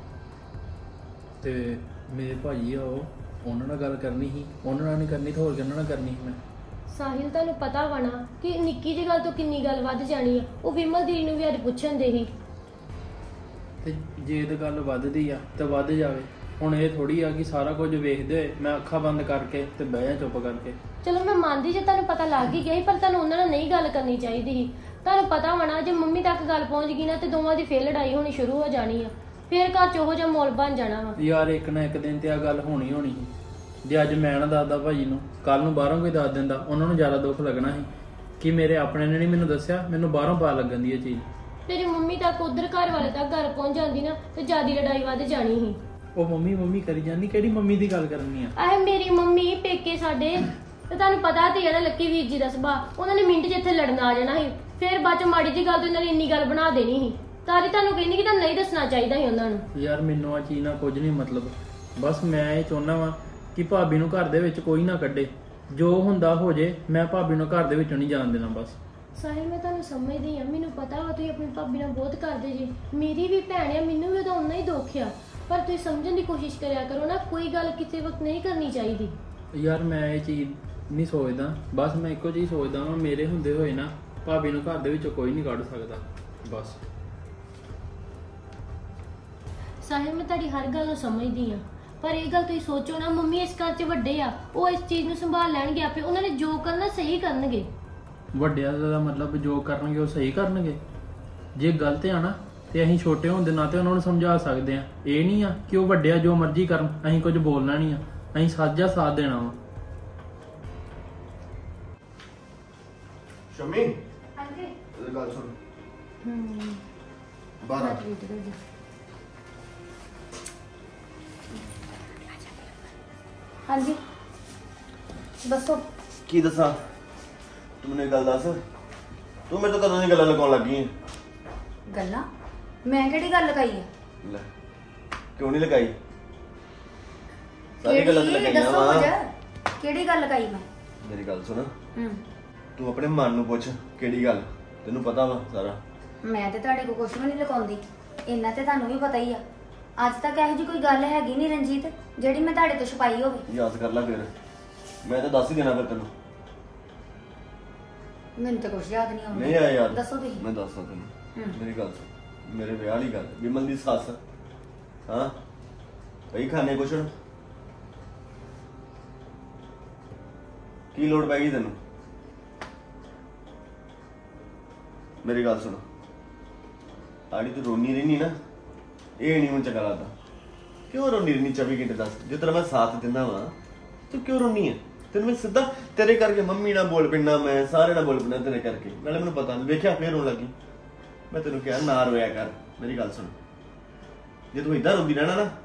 ਤੇ ਮੇਰੇ ਭਾਜੀ ਆ, ਉਹ ਉਹਨਾਂ ਨਾਲ ਗੱਲ ਕਰਨੀ ਸੀ, ਉਹਨਾਂ ਨਾਲ ਨਹੀਂ ਕਰਨੀ ਤਾਂ ਹੋਰ ਕਿਹਨਾਂ ਨਾਲ ਕਰਨੀ ਸੀ ਮੈਂ? ਸਾਹਿਲ ਤੁਹਾਨੂੰ ਪਤਾ ਵਾ ਨਾ ਕਿ ਨਿੱਕੀ ਜਿਹੀ ਗੱਲ ਤੋਂ ਕਿੰਨੀ ਗੱਲ ਵੱਧ ਜਾਣੀ ਆ। ਉਹ ਵਿਮਲ ਦੀ ਨੂੰ ਵੀ ਅੱਜ ਪੁੱਛਣ ਦੇ ਹੀ ਤੇ ਜੇ ਤੇ ਗੱਲ ਵੱਧਦੀ ਆ ਤੇ ਵੱਧ ਜਾਵੇ। ਹੁਣ ਇਹ ਥੋੜੀ ਆ ਕਿ ਸਾਰਾ ਕੁਝ ਵੇਖਦੇ ਹੋਏ ਮੈਂ ਅੱਖਾਂ ਬੰਦ ਕਰਕੇ ਤੇ ਬਹਿ ਜਾ ਚੁੱਪ ਕਰਕੇ। ਚਲੋ ਮੈਂ ਮੰਨਦੀ ਜੇ ਤੁਹਾਨੂੰ ਪਤਾ ਲੱਗ ਹੀ ਗਿਆ ਸੀ, ਪਰ ਤੁਹਾਨੂੰ ਉਹਨਾਂ ਨਾਲ ਨਹੀਂ ਗੱਲ ਕਰਨੀ ਚਾਹੀਦੀ ਸੀ। ਤੁਹਾਨੂੰ ਪਤਾ ਵਾ ਨਾ ਜੇ ਮੰਮੀ ਤੱਕ ਗੱਲ ਪਹੁੰਚ ਗਈ ਨਾ ਤੇ ਦੋਵਾਂ ਦੀ ਫੇਰ ਲੜਾਈ ਹੋਣੀ ਸ਼ੁਰੂ ਹੋ ਜਾਣੀ ਆ। ਫੇਰ ਘਰ 'ਚ ਉਹੋ ਜਿਹਾ ਮਾਹੌਲ ਬਣ ਜਾਣਾ ਵਾ। ਯਾਰ ਇੱਕ ਨਾ ਇੱਕ ਦਿਨ ਤੇ ਆ ਗੱਲ ਹੋਣੀ ਸੀ। ਜੇ ਅੱਜ ਮੈਂ ਨਾ ਦੱਸਦਾ ਭਾਜੀ ਨੂੰ, ਕੱਲ ਨੂੰ ਬਾਹਰੋਂ ਕੋਈ ਦੱਸ ਦਿੰਦਾ, ਉਹਨਾਂ ਨੂੰ ਜ਼ਿਆਦਾ ਦੁੱਖ ਲੱਗਣਾ ਸੀ ਕਿ ਮੇਰੇ ਆਪਣੇ ਨੇ ਨਹੀਂ ਮੈਨੂੰ ਦੱਸਿਆ, ਮੈਨੂੰ ਬਾਹਰੋਂ ਪਤਾ ਲੱਗਣ ਦੀ ਇਹ ਚੀਜ਼। ਤੇਰੀ ਮੰਮੀ ਤੱਕ ਉਧਰ ਘਰ ਵਾਲੇ ਤੱਕ ਗੱਲ ਪਹੁੰਚ ਜਾਂਦੀ ਨਾ ਤੇ ਜਿਆਦੀ ਲੜਾਈ ਵੱਧ ਜਾਣੀ ਸੀ। ਉਹ ਮੰਮੀ ਮੰਮੀ ਕਰੀ ਜਾਂਦੀ, ਕਿਹੜੀ ਮੰਮੀ ਦੀ ਗੱਲ ਕਰਨੀ ਆ? ਆਹ ਮੇਰੀ ਮੰਮੀ ਪੇਕੇ ਸਾਡੇ ਤੇ ਤੁਹਾਨੂੰ ਪਤਾ ਤੇ ਇਹਦਾ ਲੱਕੀ ਵੀਰ ਜੀ ਦਾ ਸੁਭਾਅ, ਉਹਨਾਂ ਨੇ ਮਿੰਟ 'ਚ ਇੱਥੇ ਲੜਨ ਆ ਜਾਣਾ ਸੀ। ਫੇਰ ਬਾਅਦ 'ਚ ਮਾੜੀ ਜੀ ਗੱਲ ਤੋਂ ਇਹਨਾਂ ਨੇ ਇੰਨੀ ਗੱਲ ਬਣਾ ਦੇਣੀ ਸੀ। ਤਾਰੀ ਤੁਹਾਨੂੰ ਕਹਿੰਦੀ ਕਿ ਤੁਹਾਨੂੰ ਨਹੀਂ ਦੱਸਣਾ ਚਾਹੀਦਾ ਸੀ ਉਹਨਾਂ ਨੂੰ। ਯਾਰ ਮੈਨੂੰ ਆ ਚੀਜ਼ ਨਾਲ ਕੁਝ ਨਹੀਂ ਮਤਲਬ, ਬਸ ਮੈਂ ਇਹ ਚਾਹੁੰਦਾ ਵਾਂ ਕਿ ਭਾਬੀ ਨੂੰ ਘਰ ਦੇ ਵਿੱਚ ਕੋਈ ਨਾ ਕੱਢੇ। ਜੋ ਹੁੰਦਾ ਹੋ ਜੇ, ਮੈਂ ਭਾਬੀ ਨੂੰ ਘਰ ਦੇ ਵਿੱਚੋਂ ਨਹੀਂ ਜਾਣ ਦੇਣਾ ਬਸ। ਸਾਹਿਲ ਮੈਂ ਤੁਹਾਨੂੰ ਸਮਝਦੀ ਆ, ਮੈਨੂੰ ਪਤਾ ਵਾ ਤੁਸੀਂ ਆਪਣੀ ਭਾਬੀ ਨਾਲ ਬਹੁਤ ਕਰਦੇ ਜੀ। ਮੇਰੀ ਵੀ ਭੈਣ ਆ, ਮੈਨੂੰ ਵੀ ਉਹਦਾ ਉਨਾ ਹੀ ਦੁੱਖ ਆ, ਪਰ ਤੁਸੀਂ ਸਮਝਣ ਦੀ ਕੋਸ਼ਿਸ਼ ਕਰਿਆ ਕਰੋ ਨਾ। ਕੋਈ ਗੱਲ ਕਿਸੇ ਵਕਤ ਨਹੀਂ ਕਰਨੀ ਚਾਹੀਦੀ। ਯਾਰ ਮੈਂ ਇਹ ਚੀਜ਼ ਨਹੀਂ ਸੋਚਦਾ, ਬਸ ਮੈਂ ਇੱਕੋ ਚੀਜ਼ ਸੋਚਦਾ ਵਾਂ, ਮੇਰੇ ਹੁੰਦੇ ਹੋਏ ਨਾ ਭਾਬੀ ਨੂੰ ਘਰ ਦੇ ਵਿੱਚੋਂ ਕੋਈ ਨਹੀਂ ਕੱਢ ਸਕਦਾ ਬਸ। ਸਾਹਿਲ ਮੈਂ ਤੁਹਾਡੀ ਹਰ ਗੱਲ ਨੂੰ ਸਮਝਦੀ ਆ, ਪਰ ਇਹ ਗੱਲ ਤੁਸੀਂ ਸੋਚੋ ਨਾ, ਮੰਮੀ ਇਸ ਘਰ 'ਚ ਵੱਡੇ ਆ, ਉਹ ਇਸ ਚੀਜ਼ ਨੂੰ ਸੰਭਾਲ ਲੈਣਗੇ ਆਪੇ। ਉਹਨਾਂ ਨੇ ਜੋ ਕਰਨਾ ਸਹੀ ਕਰਨਗੇ। ਵੱਡਿਆਂ ਦਾ ਮਤਲਬ ਜੋ ਕਰਨਗੇ ਉਹ ਸਹੀ ਕਰਨਗੇ। ਜੇ ਗਲਤ ਆ ਨਾ ਤੇ ਅਸੀਂ ਛੋਟੇ ਹੋਣ ਦੇ ਨਾਤੇ ਉਹਨਾਂ ਨੂੰ ਸਮਝਾ ਸਕਦੇ ਆ। ਇਹ ਨਹੀਂ ਆ ਕਿ ਉਹ ਵੱਡੇ ਆ ਜੋ ਮਰਜ਼ੀ ਕਰਨ, ਅਸੀਂ ਕੁਝ ਬੋਲਣਾ ਨਹੀਂ ਆ, ਅਸੀਂ ਸਾਜਾ ਸਾਥ ਦੇਣਾ ਵਾ। ਸ਼ਮੀ ਹਾਂਜੀ ਇਹ ਗੱਲ ਸੁਣ। ਬਾਹਰ ਹਾਂਜੀ ਦੱਸੋ। ਕੀ ਦੱਸਾਂ? ਤੂੰ ਮੈਨੂੰ ਇੱਕ ਗੱਲ ਦੱਸ, ਤੂੰ ਮੇਰੇ ਤੋਂ ਕਦੋਂ ਦੀ ਗੱਲਾਂ ਲਗਾਉਣ ਲੱਗੀ ਹੈ? ਗੱਲਾਂ? ਮੈਂ ਕਿਹੜੀ ਗੱਲ ਕਹੀ ਆ? ਲੈ ਕਿਉਂ ਨਹੀਂ ਲਗਾਈ? ਸਾਰੀ ਗੱਲਾਂ ਤੇ ਕਿਹੜੀ ਲਗਾਈਆਂ ਦੱਸੋ ਵਾ। ਕੁਝ। ਕਿਹੜੀ ਗੱਲ ਕਹੀ ਮੈਂ? ਮੇਰੀ ਗੱਲ ਸੁਣ, ਹੂੰ ਤੂੰ ਆਪਣੇ ਮਨ ਨੂੰ ਪੁੱਛ ਕਿਹੜੀ ਗੱਲ, ਤੈਨੂੰ ਪਤਾ ਵਾ ਸਾਰਾ। ਮੈਂ ਤੇ ਤੁਹਾਡੇ ਕੋਲ ਕੁਝ ਵੀ ਨਹੀਂ ਲੁਕਾਉਂਦੀ, ਇੰਨਾ ਤੇ ਤੁਹਾਨੂੰ ਵੀ ਪਤਾ ਹੀ ਆ। ਅੱਜ ਤੱਕ ਇਹੋ ਜਿਹੀ ਕੋਈ ਗੱਲ ਹੈਗੀ ਨਹੀਂ ਰਣਜੀਤ ਜਿਹੜੀ ਮੈਂ ਤੁਹਾਡੇ ਤੋਂ ਛੁਪਾਈ ਹੋਵੇ। ਯਾਦ ਕਰ ਲੈ ਫਿਰ, ਮੈਂ ਤਾਂ ਦੱਸ ਹੀ ਦੇਣਾ ਫਿਰ ਤੈਨੂੰ। ਮੈਨੂੰ ਤਾਂ ਕੁਝ ਯਾਦ ਨਹੀਂ ਆਉਂਦਾ। ਨਹੀਂ ਆਇਆ ਯਾਦ? ਦੱਸੋ ਤੁਸੀਂ। ਮੈਂ ਦੱਸਦਾ ਤੈਨੂੰ। ਹੂੰ। ਮੇਰੀ ਗੱਲ ਸੁਣ, ਮੇਰੇ ਵਿਆਹ ਵਾਲੀ ਗੱਲ, ਵਿਮਲ ਦੀ ਸੱਸ ਹਾਂ ਪਈ ਖਾਣੇ ਕੁਛ ਨੂੰ। ਕੀ ਲੋੜ ਪੈ ਗਈ ਤੈਨੂੰ? ਮੇਰੀ ਗੱਲ ਸੁਣ, ਆੜੀ ਤੂੰ ਰੋਣੀ ਰਹਿਨੀ ਨਾ, ਇਹ ਨਹੀਂ ਮੈਨੂੰ ਚੰਗਾ ਲੱਗਦਾ। ਕਿਉਂ ਰੋਣੀ ਰਹਿਨੀ 24 ਘੰਟੇ? ਦੱਸ, ਜੇ ਤੇਰਾ ਮੈਂ ਸਾਥ ਦਿੰਦਾ ਵਾਂ ਤੂੰ ਕਿਉਂ ਰੋਣੀ ਹੈ? ਤੈਨੂੰ ਮੈਂ ਸਿੱਧਾ ਤੇਰੇ ਕਰਕੇ ਮੰਮੀ ਨਾਲ ਬੋਲ ਪੈਣਾ, ਮੈਂ ਸਾਰੇ ਨਾਲ ਬੋਲ ਪੈਣਾ ਤੇਰੇ ਕਰਕੇ। ਨਾਲੇ ਮੈਨੂੰ ਪਤਾ ਨਹੀਂ, ਵੇਖਿਆ ਫੇਰ ਰੋਣ ਲੱਗੀ। ਮੈਂ ਤੈਨੂੰ ਕਿਹਾ ਨਾ ਰੋਇਆ ਕਰ। ਮੇਰੀ ਗੱਲ ਸੁਣ, ਜੇ ਤੂੰ ਏਦਾਂ ਰੋਂਦੀ ਰਹਿਣਾ ਨਾ,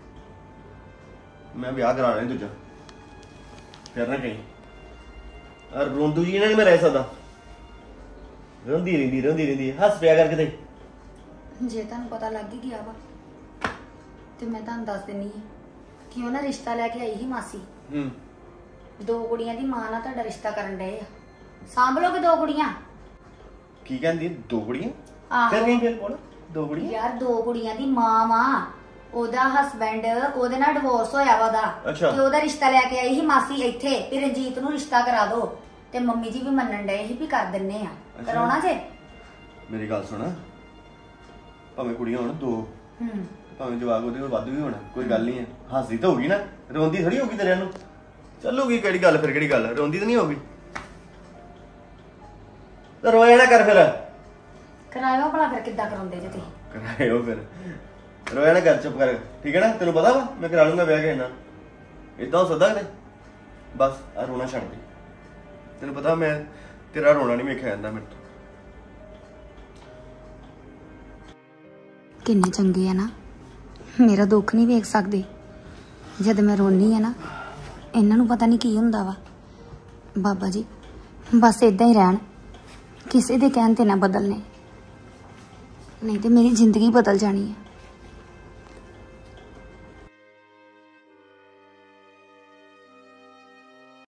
ਮੈਂ ਵਿਆਹ ਕਰਾ ਲੈਣਾ ਦੂਜਾ। ਫਿਰ ਨਾ ਕਹੀਂ ਰੋਂਦੂ ਜੀ ਇਹਨਾਂ ਨੇ ਮੈਂ ਰਹਿ ਸਕਦਾ। ਰੋਂਦੀ ਰਹਿੰਦੀ ਹੱਸ ਪਿਆ ਕਰ ਕਿਤੇ। ਜੇ ਤੁਹਾਨੂੰ ਪਤਾ ਲੱਗ ਹੀ ਗਿਆ ਵਾ ਤੇ ਮੈਂ ਤੁਹਾਨੂੰ ਦੱਸ ਦਿੰਨੀ ਆ ਕਿ ਉਹ ਨਾ ਰਿਸ਼ਤਾ ਲੈ ਕੇ ਆਈ ਸੀ ਮਾਸੀ। ਹੂੰ। 2 ਕੁੜੀਆਂ ਦੀ ਮਾਂ ਨਾਲ ਤੁਹਾਡਾ ਰਿਸ਼ਤਾ ਕਰਨ ਡਏ ਆ। ਸਾਂਭ ਲੋਗੇ 2 ਕੁੜੀਆਂ? ਕੀ ਕਹਿੰਦੀ? 2 ਕੁੜੀਆਂ? ਆਹੋ। ਫਿਰ ਨਹੀਂ, ਫਿਰ ਕੋਲ 2 ਕੁੜੀਆਂ? ਯਾਰ 2 ਕੁੜੀਆਂ ਦੀ ਮਾਂ ਵਾ। ਉਹਦਾ ਹਸਬੈਂਡ, ਉਹਦੇ ਨਾਲ ਡਿਵੋਰਸ ਹੋਇਆ ਵਾ ਉਹਦਾ, ਅੱਛਾ। ਤੇ ਉਹਦਾ ਰਿਸ਼ਤਾ ਲੈ ਕੇ ਆਈ ਸੀ ਮਾਸੀ ਇੱਥੇ ਵੀ ਰਣਜੀਤ ਨੂੰ ਰਿਸ਼ਤਾ ਕਰਾ ਦਿਓ। ਤੇ ਮੰਮੀ ਜੀ ਵੀ ਮੰਨਣ ਡਏ ਸੀ ਵੀ ਕਰ ਦਿੰਨੇ ਆ। ਅੱਛਾ। ਕਰਾਉਣਾ ਜੇ? ਮੇਰੀ ਗੱਲ ਸੁਣ, ਭਾਵੇਂ ਕੁੜੀਆਂ ਹੋਣ 2, ਭਾਵੇਂ ਜਵਾਕ ਉਹਦੇ ਕੋਲ ਵੱਧ ਵੀ ਹੋਣਾ, ਕੋਈ ਗੱਲ ਨਹੀਂ ਹੈ। ਹੱਸਦੀ ਤਾਂ ਹੋਗੀ ਨਾ, ਰੋਂਦੀ ਥੋੜੀ ਹੋਗੀ ਤੇਰਿਆਂ ਨੂੰ। ਚੱਲੂਗੀ ਕਿਹੜੀ ਗੱਲ? ਫਿਰ ਕਿਹੜੀ ਗੱਲ? ਰੋਂਦੀ ਤਾਂ ਨਹੀਂ ਹੋਗੀ। ਤਾਂ ਰੋਇਆ ਨਾ ਕਰ ਫਿਰ। ਕਰਾਇਓ ਭਲਾ ਫਿਰ ਕਿੱਦਾਂ ਕਰਾਉਂਦੇ ਜੇ ਤੁਸੀਂ? ਕਰਾਇਓ ਫਿਰ, ਰੋਇਆ ਨਾ ਕਰ, ਚੁੱਪ ਕਰ, ਠੀਕ ਹੈ ਨਾ? ਤੈਨੂੰ ਪਤਾ ਵਾ ਮੈਂ ਕਰਾ ਲੂੰਗਾ ਵਿਆਹ ਕੇ ਨਾ, ਏਦਾਂ ਹੋ ਸਕਦਾ ਕਿਤੇ? ਬਸ ਆ ਰੋਣਾ ਛੱਡ ਦੇ। ਤੈਨੂੰ ਪਤਾ ਮੈਂ ਤੇਰਾ ਰੋਣਾ ਨਹੀਂ ਵੇਖਿਆ ਜਾਂਦਾ ਮੇਰੇ ਤੋਂ। ਕਿੰਨੇ ਚੰਗੇ ਆ ਨਾ, ਮੇਰਾ ਦੁੱਖ ਨਹੀਂ ਵੇਖ ਸਕਦੇ। ਜਦ ਮੈਂ ਰੋਨੀ ਆ ਨਾ, ਇਹਨਾਂ ਨੂੰ ਪਤਾ ਨਹੀਂ ਕੀ ਹੁੰਦਾ ਵਾ। ਬਾਬਾ ਜੀ ਬਸ ਇਦਾਂ ਹੀ ਰਹਿਣ, ਕਿਸੇ ਦੇ ਕਹਿਣ ਤੇ ਨਾ ਬਦਲਨੇ, ਨਹੀਂ ਤੇ ਮੇਰੀ ਜ਼ਿੰਦਗੀ ਬਦਲ ਜਾਣੀ ਹੈ।